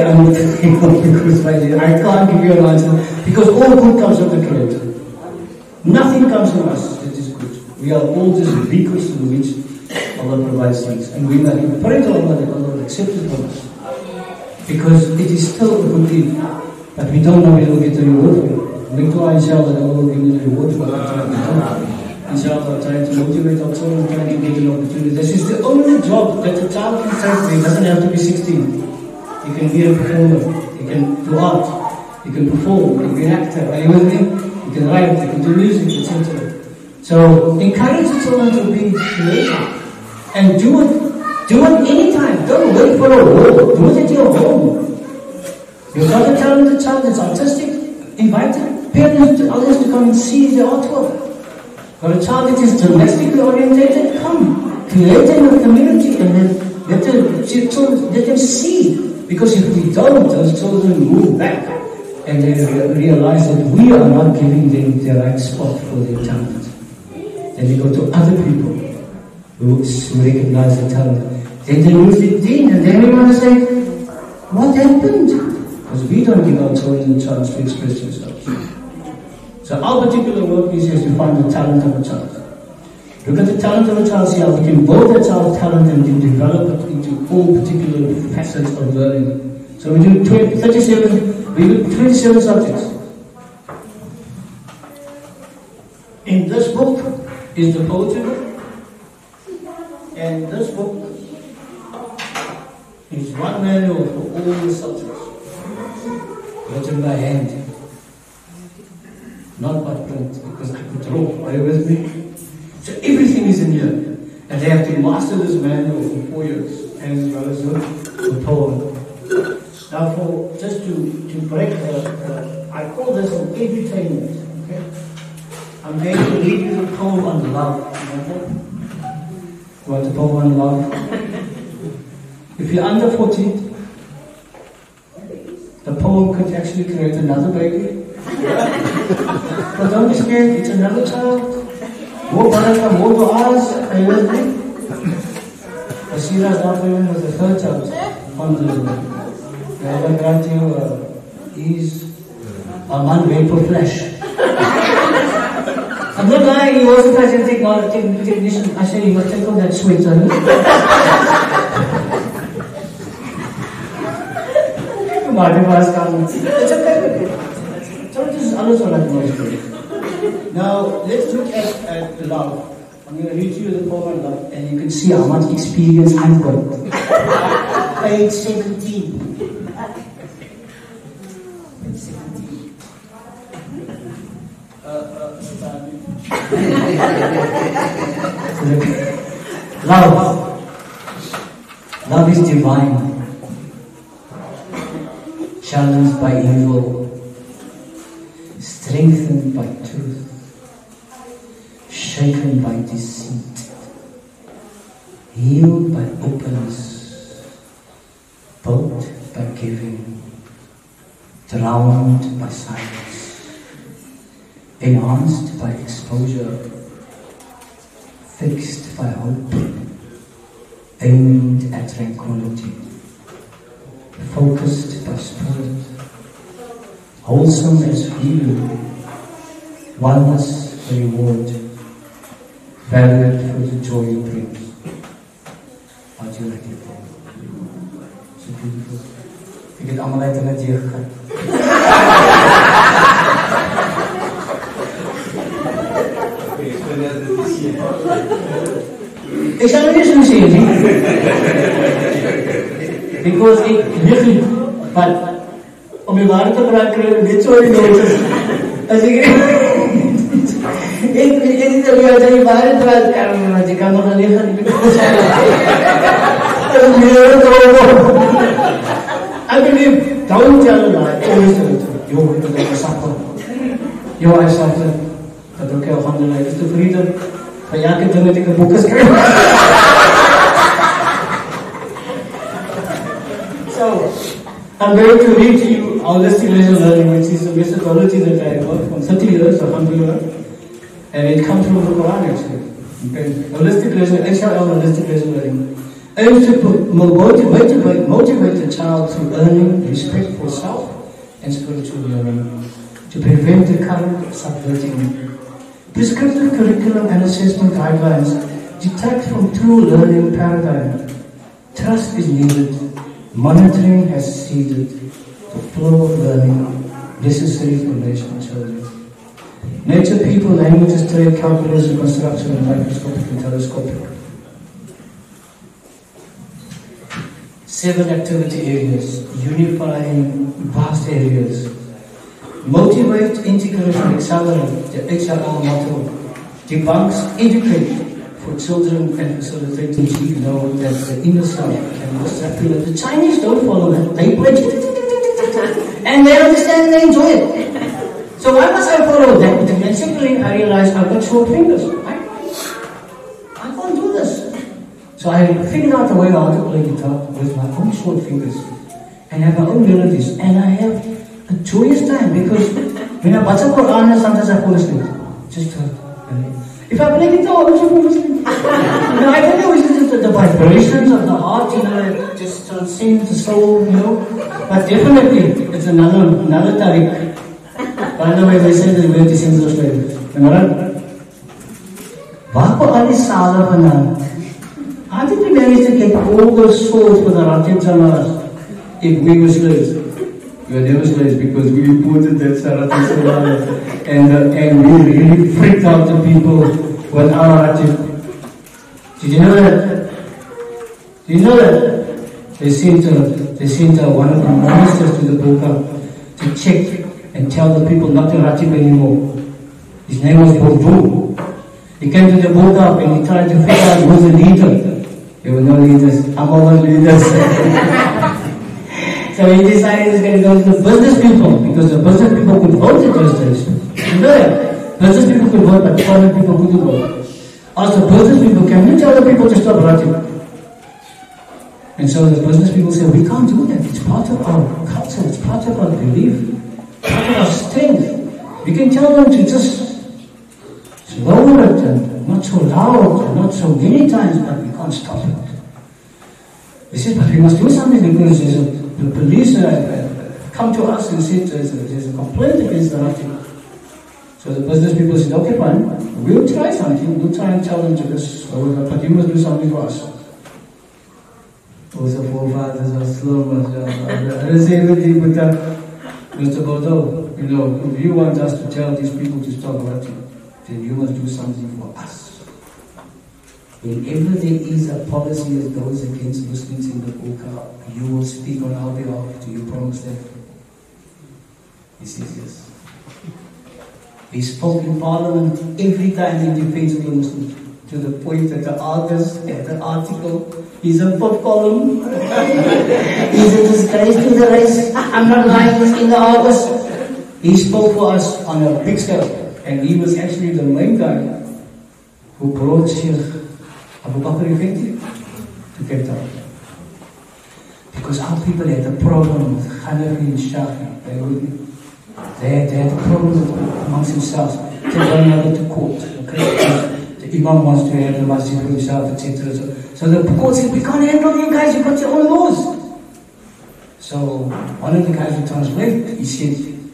S2: give you an answer because all good comes from the Creator. Nothing comes from us that is good. We are all just vehicles through which Allah provides things. And we must pray to Allah that Allah will accept it from us. Because it is still a good deed. But we don't know whether we'll get the reward for it. Make dua inshallah that Allah will give you the reward for what I'm trying to do. Inshallah, trying to motivate our children, trying to give an opportunity. This is the only job that a child can take. He doesn't have to be sixteen. He can be a performer. He can do art. He can perform. He can be an actor. Are you with me? He can write. He can do music, et cetera. So encourage the children to be creative and do it. Do it anytime. Don't wait for a role. Do it at your home. You've got a talented child that's artistic. Invite parents, others to come and see the artwork. For a child that is domestically orientated, come. Create in the community and then let them, let them see. Because if we don't, those children move back and they realize that we are not giving them the right spot for their talent. Then they go to other people who, who recognize the talent. Then they lose the deen and then we want to say, what happened? Because we don't give our children the chance to express themselves. So our particular work is to find the talent of a child. Look at the talent of a child, see how we can build that child's talent and then develop it into all particular facets of learning. So we do thirty-seven, we do twenty-seven subjects. In this book is the poetry book, and this book is one manual for all the subjects, written by hand. Not by print, because I could draw. Are you with me? So everything is in here. And they have to master this manual for four years, as well as the poem. Now for, just to, to break the, the, I call this an edutainment, okay? I'm going to read you the poem on love. Okay? What the poem on love? If you're under forty, the poem could actually create another baby. But don't be scared, it's another child. More barakah, more du'as. Are you with me? Ashira's offering was the third child. Alhamdulillah. May Allah grant you uh, ease. A man made for flesh. I'm not lying, he was a fashion technician. I said, you must take off that sweater. Come on, people ask me. It's okay. Now, let's look at, at love. I'm going to read you the poem on love, and you can see how much experience I've got. Page seventeen. Page seventeen. Uh, uh, love. Love is divine. Challenged by evil. Strengthened by truth, shaken by deceit, healed by openness, built by giving, drowned by silence, enhanced by exposure, fixed by hope, aimed at tranquility, focused by spirit, wholesome as feeling, oneness for reward, valued for the joy it brings. How do you like it? So beautiful. Ik het allemaal uit in het jeugd gehad. Ik zou het eerst moeten zien. Because ik lig niet, maar om je waarde te gebruiken, dit soort dingen. Als ik ik weet niet of je uit je waarde te gebruiken, want je kan nog alleen gaan. I believe, don't tell a lie, always tell the truth. Yo, ik heb suffer. Yo, I suffer. Dat ook heel alhamdulillah. Het is de vrienden van Jacob toen ik een boek geschreven. So, I'm going to read to you holistic lesson learning, which is a methodology that I worked for thirty years, alhamdulillah. And it comes from the Quran actually. Okay. Holistic lesson, H R L holistic lesson learning. aims to motivate, motivate the child through earning respect for self and spiritual learning, to prevent the current of subverting. Prescriptive curriculum and assessment guidelines detract from true learning paradigm. Trust is needed. Monitoring has ceded the flow of learning necessary for nation children. Nature, people, languages, trade, calculus, and construction, and microscopic and telescopic. Seven activity areas, unifying vast areas. Motivate, integrate, and accelerate, the H R L motto. Debunks, educate for children and facilitate to know that the inner self can extrapolate. The Chinese don't follow that. They play and they understand and they enjoy it. So why must I follow that? And secondly, I realized I've got short fingers. I, I can't do this. So I figured out a way how to play guitar with my own short fingers and have my own melodies. And I have a joyous time because when I baca Quran, sometimes I fall asleep. Just uh, if I play guitar, I also fall asleep. You know, I don't know, it's just the, the vibrations of the heart, you know, it just transcends the soul, you know. But definitely, it's another another tariq. By the way, they say that we're descendants of slavery. Am I right? Waar al die sale vandaan? How did we manage to get all those souls for the Ratib Samaras if we were slaves? We were never slaves because we imported that Ratib Samaras and, uh, and we really freaked out the people with our Ratib. Did you know that? Did you know that? They sent, uh, they sent uh, one of the ministers to the Boka to check and tell the people not to Ratib anymore. His name was Bourdieu. He came to the Boka and he tried to figure out who was the leader. There were no leaders. I'm all the leaders. So he decided he's going to go to the business people because the business people could vote at those days. You know that? Business people could vote, but foreign people couldn't vote. Ask the business people, can you tell the people to stop Ratib? And so the business people said, we can't do that. It's part of our culture. It's part of our belief. Part of our strength. We can tell them to just lower it and not so loud and not so many times, but we can't stop it. They said, but we must do something because there's a, the police uh, uh, come to us and said there's a, there's a complaint against the Ratib. So the business people said, okay, fine, we'll try something. We'll try and tell them to just lower it, but you must do something for us. Also forefathers are slow, I didn't say anything but that. Mister Bourdieu, you know, if you want us to tell these people to stop Ratib, then you must do something for us. Whenever there is a policy that goes against Muslims in the Boka, you will speak on our behalf. Do you promise that? He says yes. He spoke in Parliament every time in defense of the Muslims, to the point that the Argus had the article, he's a pop column. He's a disgrace to the race. I'm not lying, it's in the Argus. He spoke for us on a big scale. And he was actually the main guy who brought Sheikh Abu Bakr Effendi to Cape Town. Because our people had a problem with Hanafi and Shafi. They, they, had, they had a problem amongst themselves. Take one another to court. Okay? The Imam wants to have the masjid for himself, et cetera. So, so the court said, we can't handle you guys, you've got your own laws. So one of the guys who translated, he said,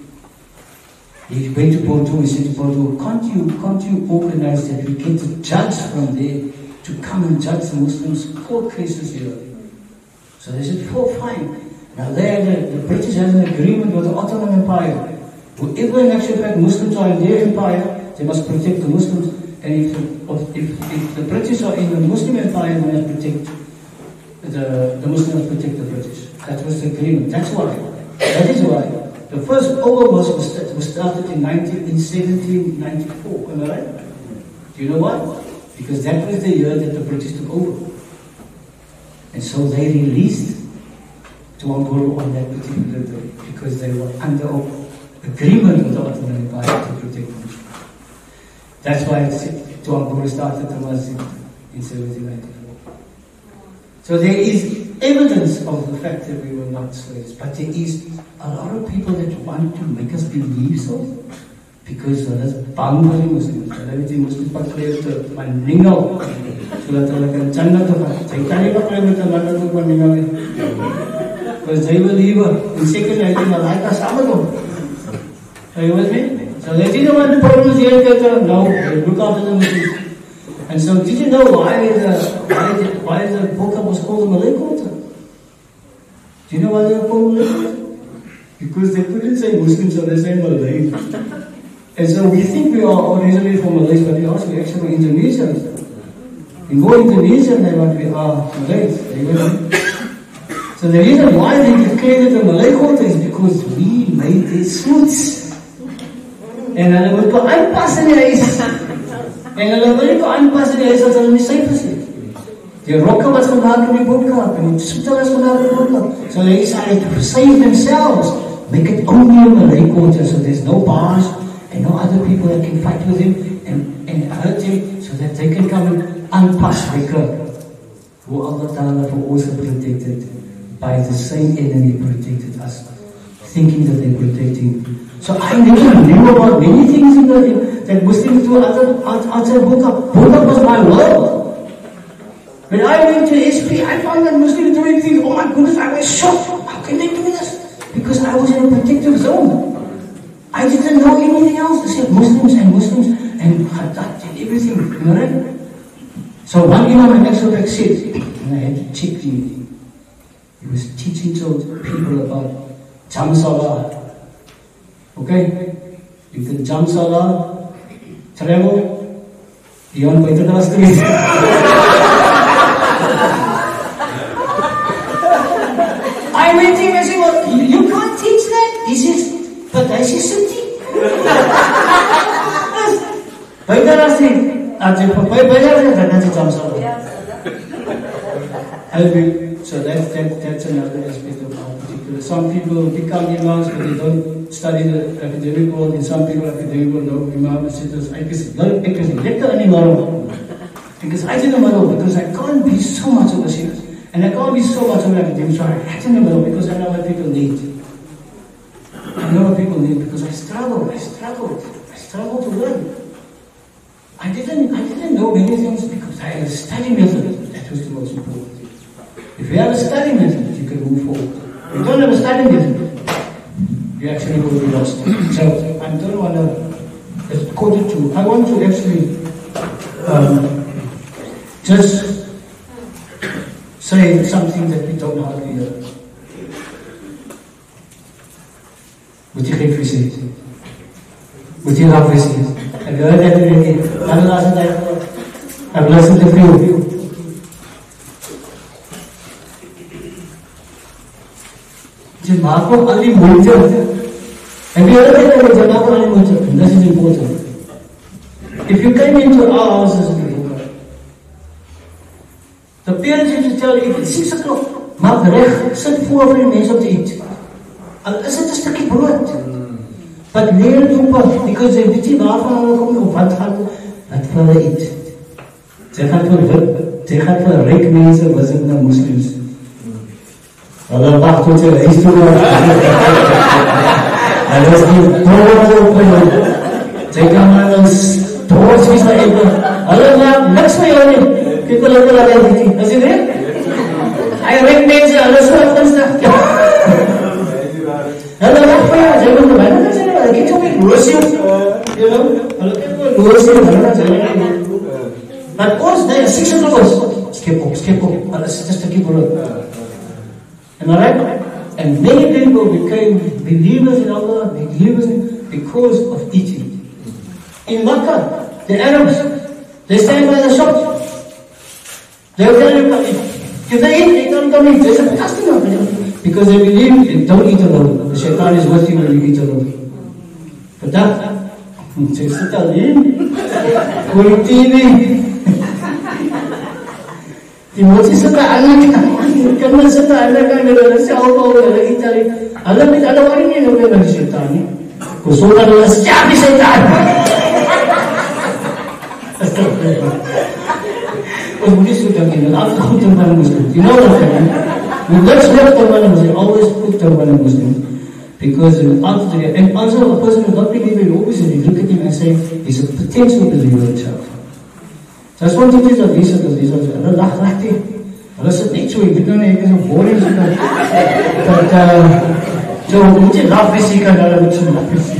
S2: he went to Bourdieu, he said to Bourdieu, can't you, can't you organize that we get a judge from there to come and judge the Muslims court cases here? So they said, oh, fine. Now there, the, the British has an agreement with the Ottoman Empire. Whoever in actual fact Muslims are in their empire, they must protect the Muslims. And if, if, if the British are in the Muslim Empire, they must protect the, the Muslims protect the British. That was the agreement. That's why. That is why. The first Oval Mosque was, was started in, nineteen, in seventeen ninety-four. Am I right? Do you know why? Because that was the year that the British took over. And so they released Tuanggoro on that particular day because they were under agreement with the Ottoman Empire to protect them. That's why Tuanggoro started the masjid in seventeen ninety-four. So there is evidence of the fact that we were not slaves, but there is a lot of people that want to make us believe so. Because hulle is bang vir die moslims. Hulle weet die moslims pak kleer te van ningel. Sodat hulle kan Jannah toe gaan. Sy kan nie pak kleer met 'n man toe van ningel nie. Because they believe in second I think Malaika Samadam. Are you with me? So they didn't want the problems here that no, they look after the Muslims. And so did you know why the why the why the book was called Malay Quarter? Do you know why they were called Malay Quarter? Because they couldn't say Muslims, so they say Malay. And so we think we are originally from Malays, but we are actually Indonesians. We go Indonesian, they want to be our Malays. Are you with me? So the reason why they created the Malay Quarter is because we made these suits. En hulle moet ko aanpas in die huis. En hulle wil nie ko aanpas in die huis as hulle nie syfers het. Die rokke was gemaak in die boodskap en die soete was gemaak in die boodskap. So they decided to save themselves. Make it only a Malay Quarter so there's no bars and no other people that can fight with him and, and hurt him so that they can come and aanpas Rika. Who Allah Ta'ala for also protected by the same enemy protected us. Thinking that they're protecting. So I never knew about many things in the, in, that Muslims do outside Burqa. Burqa was my world. When I went to S P, I found that Muslims doing things. Oh my goodness, I was shocked. How can they do this? Because I was in a protective zone. I didn't know anything else except Muslims and Muslims and Khadat and everything. You know right? So one Imam Al-Exobec said, and I had to check the, he was teaching to people about Jam Salah. Okay? You can jump Salah, travel, beyond Baitullah Street. I went to him and said, well, you, you can't teach that? He says, but I see Suti. Baitullah Street. Baitullah Street, that's a jump Salah. So that, that, that's another aspect of our particular. Some people become imams, but they don't study the academic world, and some people academic world know Imam Siddhas. I guess learn because lekker anymore. Because I didn't know because I can't be so much of a Siddhas. And I can't be so much of an academic, so I didn't know because I know what people need. I know what people need because I struggled, I struggled, I struggled to learn. I didn't I didn't know many things because I had a study method. That was the most important. If you have a study method, you can move forward. If you don't have a study method, you actually will be lost. So I don't want to quote it to. I want to actually um, just say something that we don't know how to hear. What you think we say? What you have we say? Have you heard that already? I've listened to I've listened to few. Jamaako Ali Mulcher. Have you heard of Jamaako Ali Mulcher? This is important. If you came into our houses in Buka, the parents used to tell you, if it's six o'clock, maak reg, sit voor vir die mense om te eet. Al is dit 'n stukkie brood. But leer dit op, because they weet nie waarvan hulle kom of wat gaan, wat vir hulle eet. Sy gaan vir sy gaan vir ryk mense, was dit nou moslims. Hulle wag tot jy huis toe gaan. Hulle is die brood op hulle. Sy kan maar ons brood vies na eet. Hulle maak niks vir jou nie. Kyk hulle hulle laat dit. As jy weet? Hy ryk mense, hulle sê gunstig. Hulle wag vir jou, jy moet maar net sê, ek het ook los jou. You know, hulle kan wel los jou, hulle kan sê. Maar ons, nee, six o'clock ons. Skip op, skip op. Hulle is just a keep brood. Am I right? And many people became believers in Allah, believers in, because of eating. In Makkah, the Arabs, they stand by the shops. They'll tell you, if they eat, they don't come in. There's a customer. Because they believe, don't eat alone. The shaitan is with you when you eat alone. But that, they sit down in, going T V. Die motie sit daar anak kan, kan sit daar anak kan, hulle sê almal hulle Italië, hulle met hulle waar nie nou meer die setan nie. Ko soda hulle sê die setan. Ons moet so dink en al goed terwyl ons doen. You know what I mean? We let's work terwyl ons always put terwyl ons doen. Because uh, after the, and also a person who not believe in opposite, you look at him and say, he's a potential believer himself. So I just want to teach of these of these of these. Hulle lag reg nie. Hulle sit net so, ek weet nou nie, ek is so boring so dat, dat, uh, so, moet jy laf wees, jy kan hulle moet so laf wees.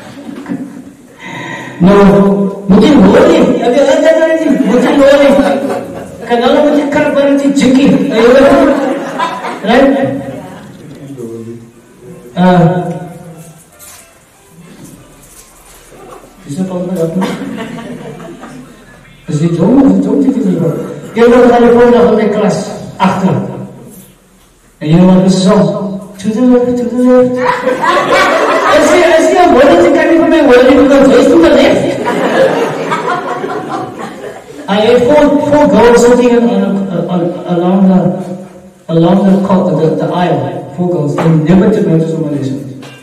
S2: Nou, moet jy hoor nie, ek weet dat dat nie, moet jy hoor nie, kan hulle moet jy karp waar het jy jikkie, jy hoor nie, right? Uh, is dat al my op nie? Is die jong, is die jong die die die Jy word gaan die volgende dag in my klas, achter. En jy wat is so, to the left, to the left. I say, I say, I'm worried to come from my world because it's to the left. I had four, four girls sitting on, on, on, along the, along the, the, the aisle. Four girls, they never took notice of my lessons.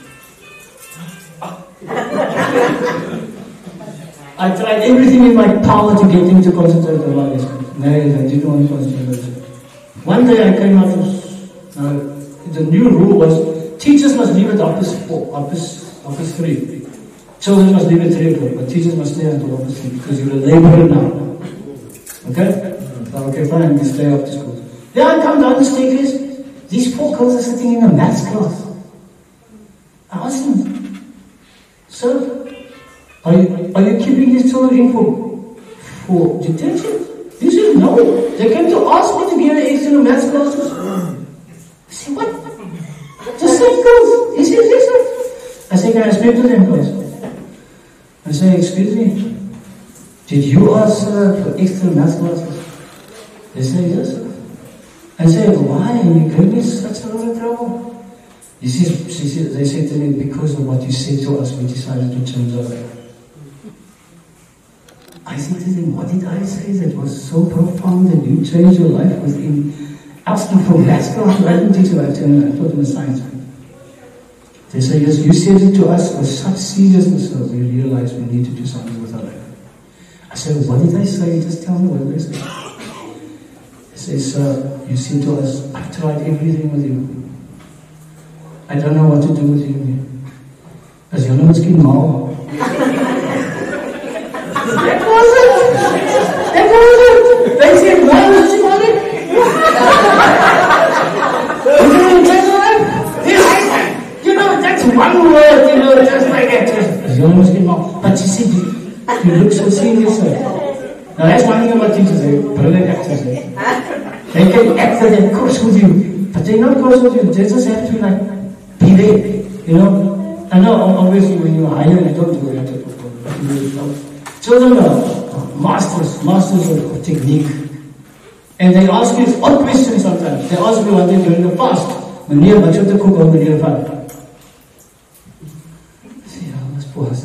S2: I tried everything in my power to get them to concentrate on my lessons. No, they didn't want to concentrate. One day I came out of, uh, the new rule was, teachers must leave at office four, office, office three. Children must leave at three o'clock, but teachers must stay until office three, because you're a laborer now. Okay? So, okay, fine, we stay up to school. Then I come down the staircase, these four girls are sitting in a maths class. I asked them, sir, are you, are you keeping these children in for, for detention? He said, no. They came to ask me to give an extra maths classes. I said, what? Just same girls. He said, yes, sir. I said, can I speak to them, guys? I said, excuse me. Did you ask uh, for extra maths classes? They said, yes, sir. I said, why? You gave me such a lot of trouble. He said, she said, they said to me, because of what you said to us, we decided to change our life. I said to them, what did I say that was so profound that you changed your life within asking for maths class? I didn't teach about it, I taught them a science. They said, yes, you said it to us with such seriousness that we realized we need to do something with our life. I said, what did I say? Just tell me what did I say. They said, sir, you said to us, I've tried everything with you. I don't know what to do with you. As you know, it's getting more. That was it! That was it! They said, why was she on it? You know, that's one word, you know, just like that. You almost get more. But you see, you look so serious, sir. Now that's one thing about teachers, they're brilliant actors. They can act and they course with you. But they're not course with you, they just have to like, be there, you know. I know, obviously, when you hire, you don't do it. Children are masters, masters of, of technique. And they ask you odd questions sometimes. They ask me what they do in the past. Meneer, wat jy te kook of meneer van? I say, ja, dat is poos.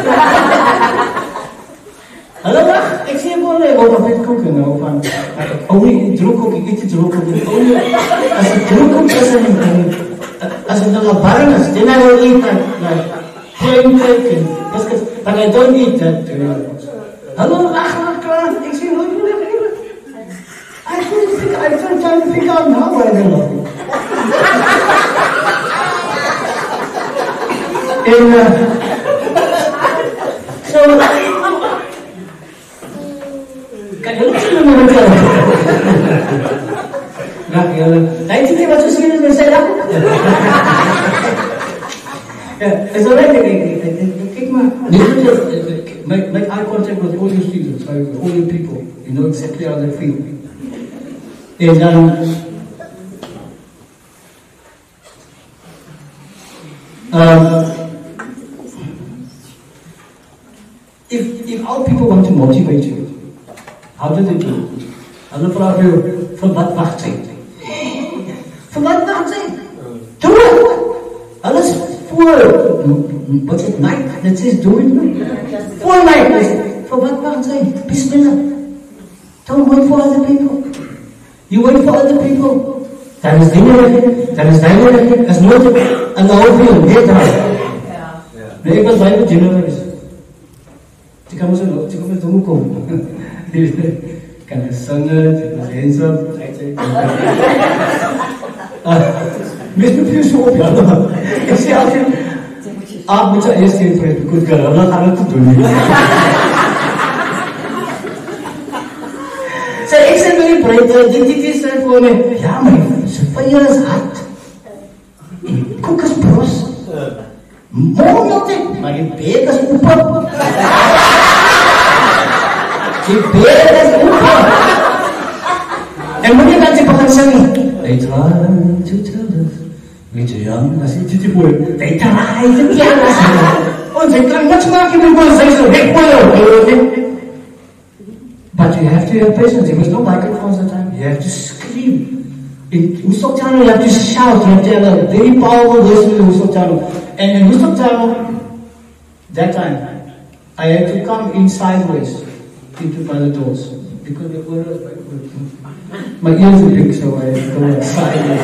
S2: Hallo, dag, ek sê gewoon, ek wil op dit koeken, nou, van, ou nie, droogkoek, ek eet die droogkoek, ou nie, as die droogkoek is, as het nog een barren is, then I will eat that, like, plain cake and biscuits, but I don't eat that. Hello, ach, klaar. Ik zeg, hoe doe je dat? I couldn't think, I tried trying to figure out now why they're laughing. And, uh, so, kan je ook zien hoe het gaat? Nou, lijkt het niet wat je ziet in de zijde? Yeah, it's alright. Kick my, make, make eye contact with all your students, so all your people. You know exactly how they feel. And um, um, if if our people want to motivate you, how do they do it? Hulle vra vir jou, vir wat wag jy? Vir wat wag jy? Doe it. Alles voor, wat is het, night, dat is doe it. For night, for wat wag jy? Bismillah. Don't wait for other people. You wait for other people. Dan is dingen weg, dan is dingen weg, dat is nooit een hoofdje, net daar. Nee, ik was bij de generous. Je kan me zo, je kan me zo komen. Kan je zingen, je kan hands up, Mesmo que eu sou o pior, esse acha, ah, muita esse é preto, que cara, ela cara tudo ali. So ek sê my breite, dit dit is vir my, ja my, so fire is hard. Kook is bros. Mooi nog dit, maar die beek is open. Die beek is open. En moet je dat je begint zingen? They try to tell us, we're too young. Als je dit hoort, they try to tell us. Oh, ze kan niks maken met ons, ze zo, ik wil. But you have to have patience. There was no microphones at the time. You have to scream. In Usoptano, you have to shout. You have to have a very powerful voice in Usoptano. And in Usoptano, that time, I had to come in sideways into by the doors. Because they were, my ears are big, so I had to go sideways.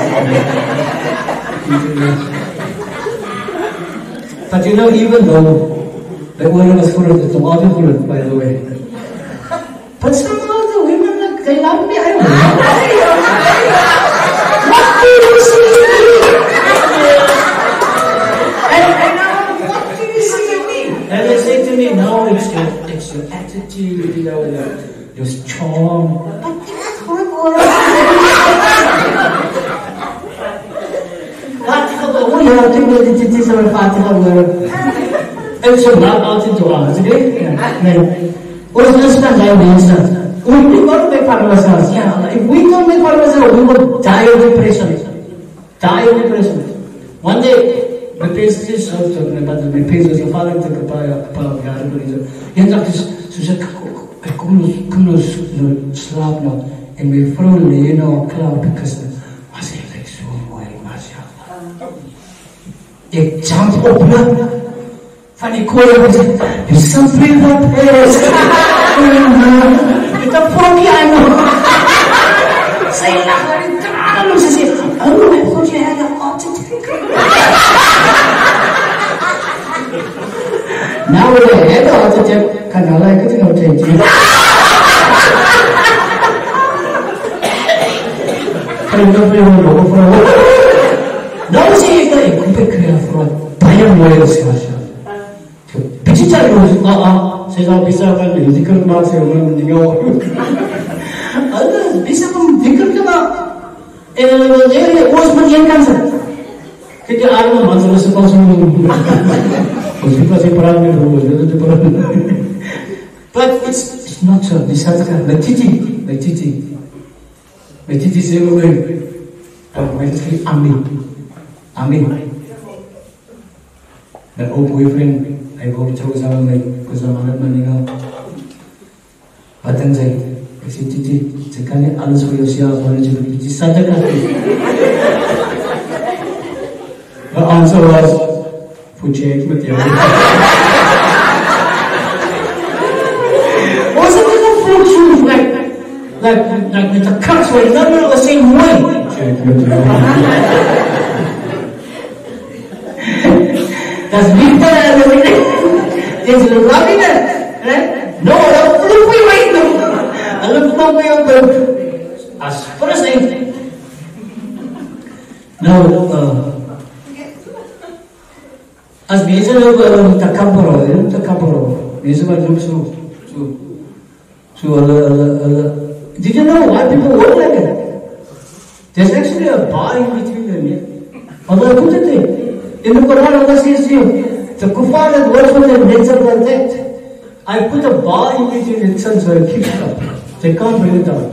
S2: But you know, even though the water was full of the tomato full of, by the way. But somehow the women, like, they love me. I don't know. What do you see in me? And, and now, what do you see in me? And they say to me, no, it's your, it's your attitude, you know, your, your charm. But that's horrible. Fatiha, we have to go to this or Fatiha. And so not out into ours, okay? What is this that I mean? We will not make fun of ourselves. Yeah, if we don't make fun of ourselves, we will die of depression. Die of depression. One day, my parents just showed up, my parents was your father took a pie up, and he had to say, come on, slaap now. And my vrouw lay in our cloud because was he like so mooi, mashallah. Ik jump op, no? Van die koeien was het, you something like this. It's a funky animal. Say lacht naar die tranen. Ze zegt, oh, I thought you had a heart attack. Now when I had a heart attack, kan I like it in our tent. Kan ik nog weer lopen voor een hoop? Nou zie ik dat ik kom bij krijgen voor een bijna mooie schaarsje. 진짜 이거 아, 아, 세상 비싸가지고 뮤지컬 마세요. 그러면 이거 아니 비싸면 뮤지컬가 에 내가 오스만 연간사 그때 알면 만들어서 방송을 무슨까지 바라는 거 뭐든 바라는 but it's it's not so 비싸가 내 티티 내 티티 내 티티 세우면 아 마이스키 아미 아미 내 old boyfriend I go to sama mai ko zamanan maninga batang jai kasi titi sekali alus ko yosia boleh jadi titi sadaka the answer was fuchek mit ya was it a fuchek like like like with the cuts were never the same way das Victor there's a love in it, right? No, I'm flipping right now. I look for my own as first thing. Now, uh, as major of Takapuro, Takapuro, major of so, so, so, uh, did you know why people work like that? There's actually a bar in between them, yeah? Although I put it there. In the Quran, Allah says here, the kuffar that works with them heads up like that. I put a bar in between the sun so I keep it up. They can't bring it down.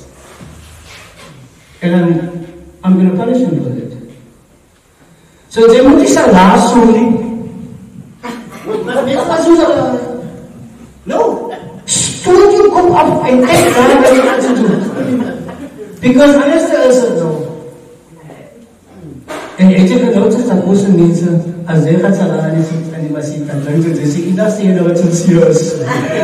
S2: And I'm, I'm going to punish them for that. So they want to say last only. No. Don't you come up and take that to do. Because unless the answer no. And you can notice that also means as they had salaries and machine and then they say it does say no it's serious.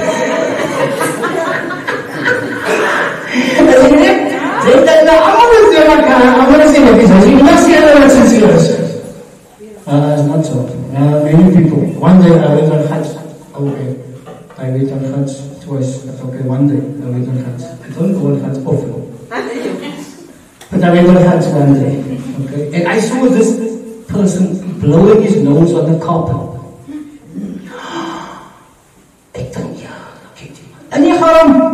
S2: They tell me I'm always there like I'm gonna say like this. You must say no it's serious. Uh, it's not so. Uh, many people. One day I went on Hajj. Okay. I went on Hajj twice. Okay, one day I went on Hajj. I don't go on Hajj often. But I went on Hajj one day. Okay, and I saw this person blowing his nose on the carpet. Ik dacht, ja, dat kijkt iemand. En die haram!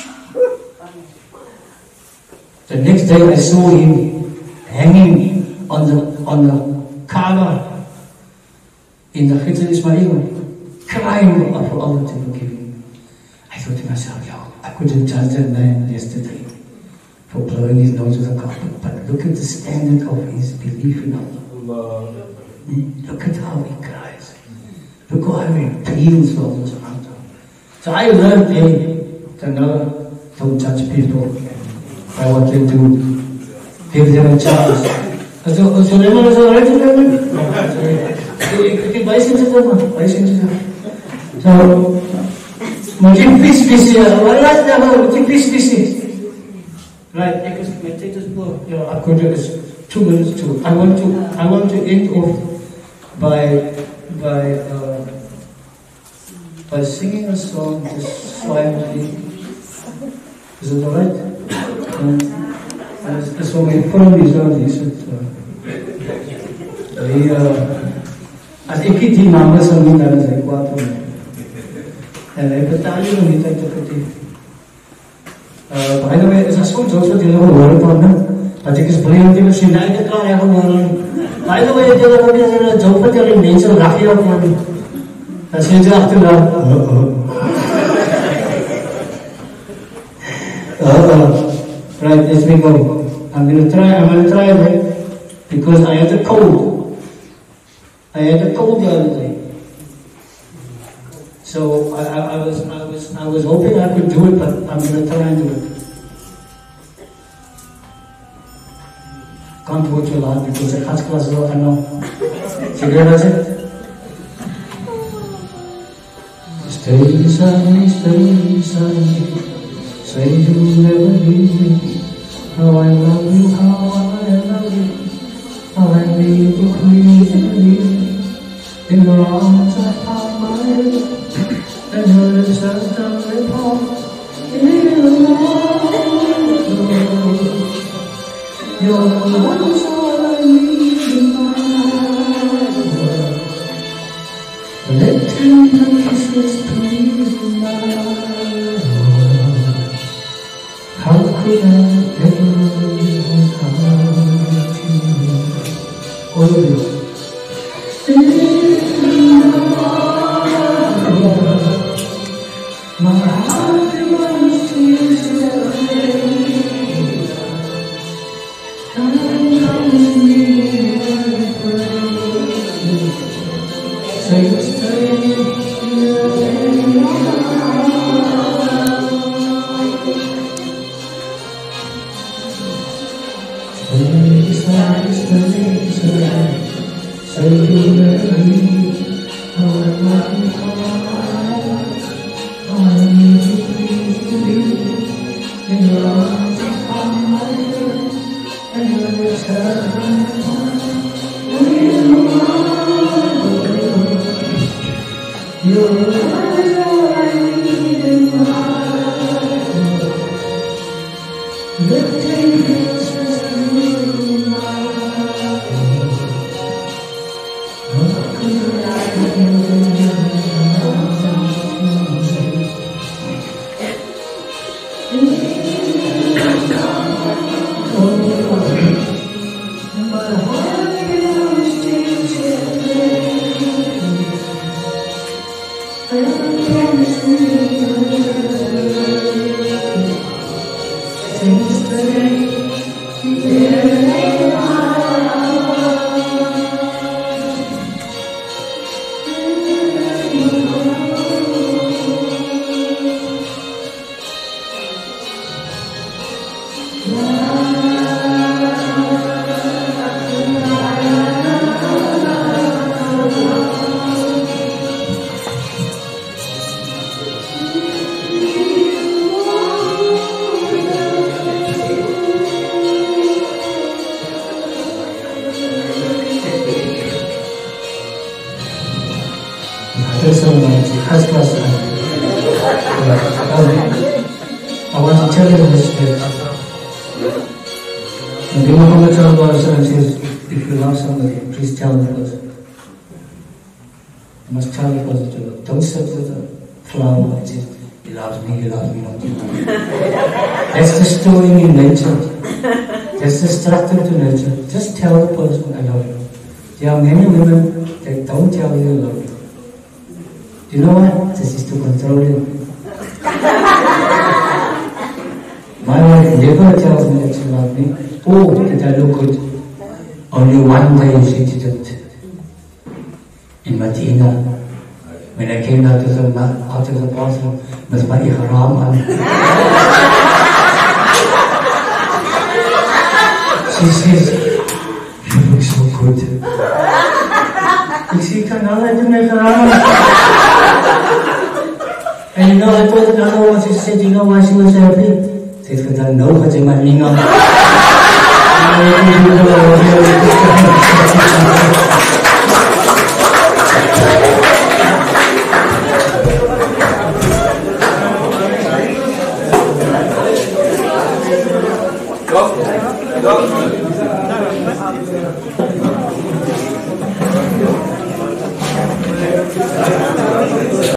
S2: The next day I saw him hanging on the on the Kaaba in the Hijr Ismail, crying for Allah to forgive him. I thought to myself, yo, I could have judged that man yesterday for blowing his nose with a carpet, but look at the standard of his belief in Allah. Look at how he cries. Look how he appeals for Allah. So I learned hey, to never don't judge people by what they do. Give them a chance. So, so remember, so right to them? Okay, buy into them, buy into them. So, making peace, peace, what is that? Making peace, peace. Right, because my take this book, you know, I could do this two minutes too. I want to, I want to end off by, by, uh, by singing a song just slightly. Is it alright? Um, uh, so my friend is on this. As ik die namen zo niet naar de kwaad doen. En hij betaalt je niet uit de kritiek. By the way, is a song also dealing with water problem. I think it's brilliant to see that the car have one. By the way, there are a joke for the nature of Rafi of one. That's it after that. Right, let's me go. I'm gonna try, I'm gonna try it because I had a cold. I had a cold the other day. So I, I, I was I was I was hoping I could do it, but I'm gonna try and do it. Can't do it too loud because the class class is I know. So you realize it? Stay beside me, stay beside me. Say you'll never leave me. How I love you, how I love you. How I need to please you. In your arms I found my love. And your lips have done me part. In your arms, your love is all I need in my world. Let tender kisses please my world. How could I ever without you? All of you. My heart wants to stay. Come with me, I pray. Say stay here. Stay beside, stay beside. Say you'll never leave. How I love you, how I love you. I need to please believe in your arms upon my head, and your lips have been in my world. Your love is all I need in my world. Let tenderness be in my world. How could I ever I want to tell you this. And the Muhammad sallallahu alaihi wasallam says, if you love somebody, please tell the person. You must tell the person to love. Don't sit with a flower and say, he loves me, he loves me, not you. That's destroying in nature. That's destructive to nature. Just tell the person, I love you. There are many women that don't tell you they love you. Do you know what? This is to control you. My wife never tells me that she loves me. Oh, did I look good? Only one day she didn't. In Medina, when I came out of the, out of the bathroom with my ihram on, she says, you look so good. I said, can I do my ihram? And you know, I told another one, she said, you know why she was happy? She said, I know what you mean.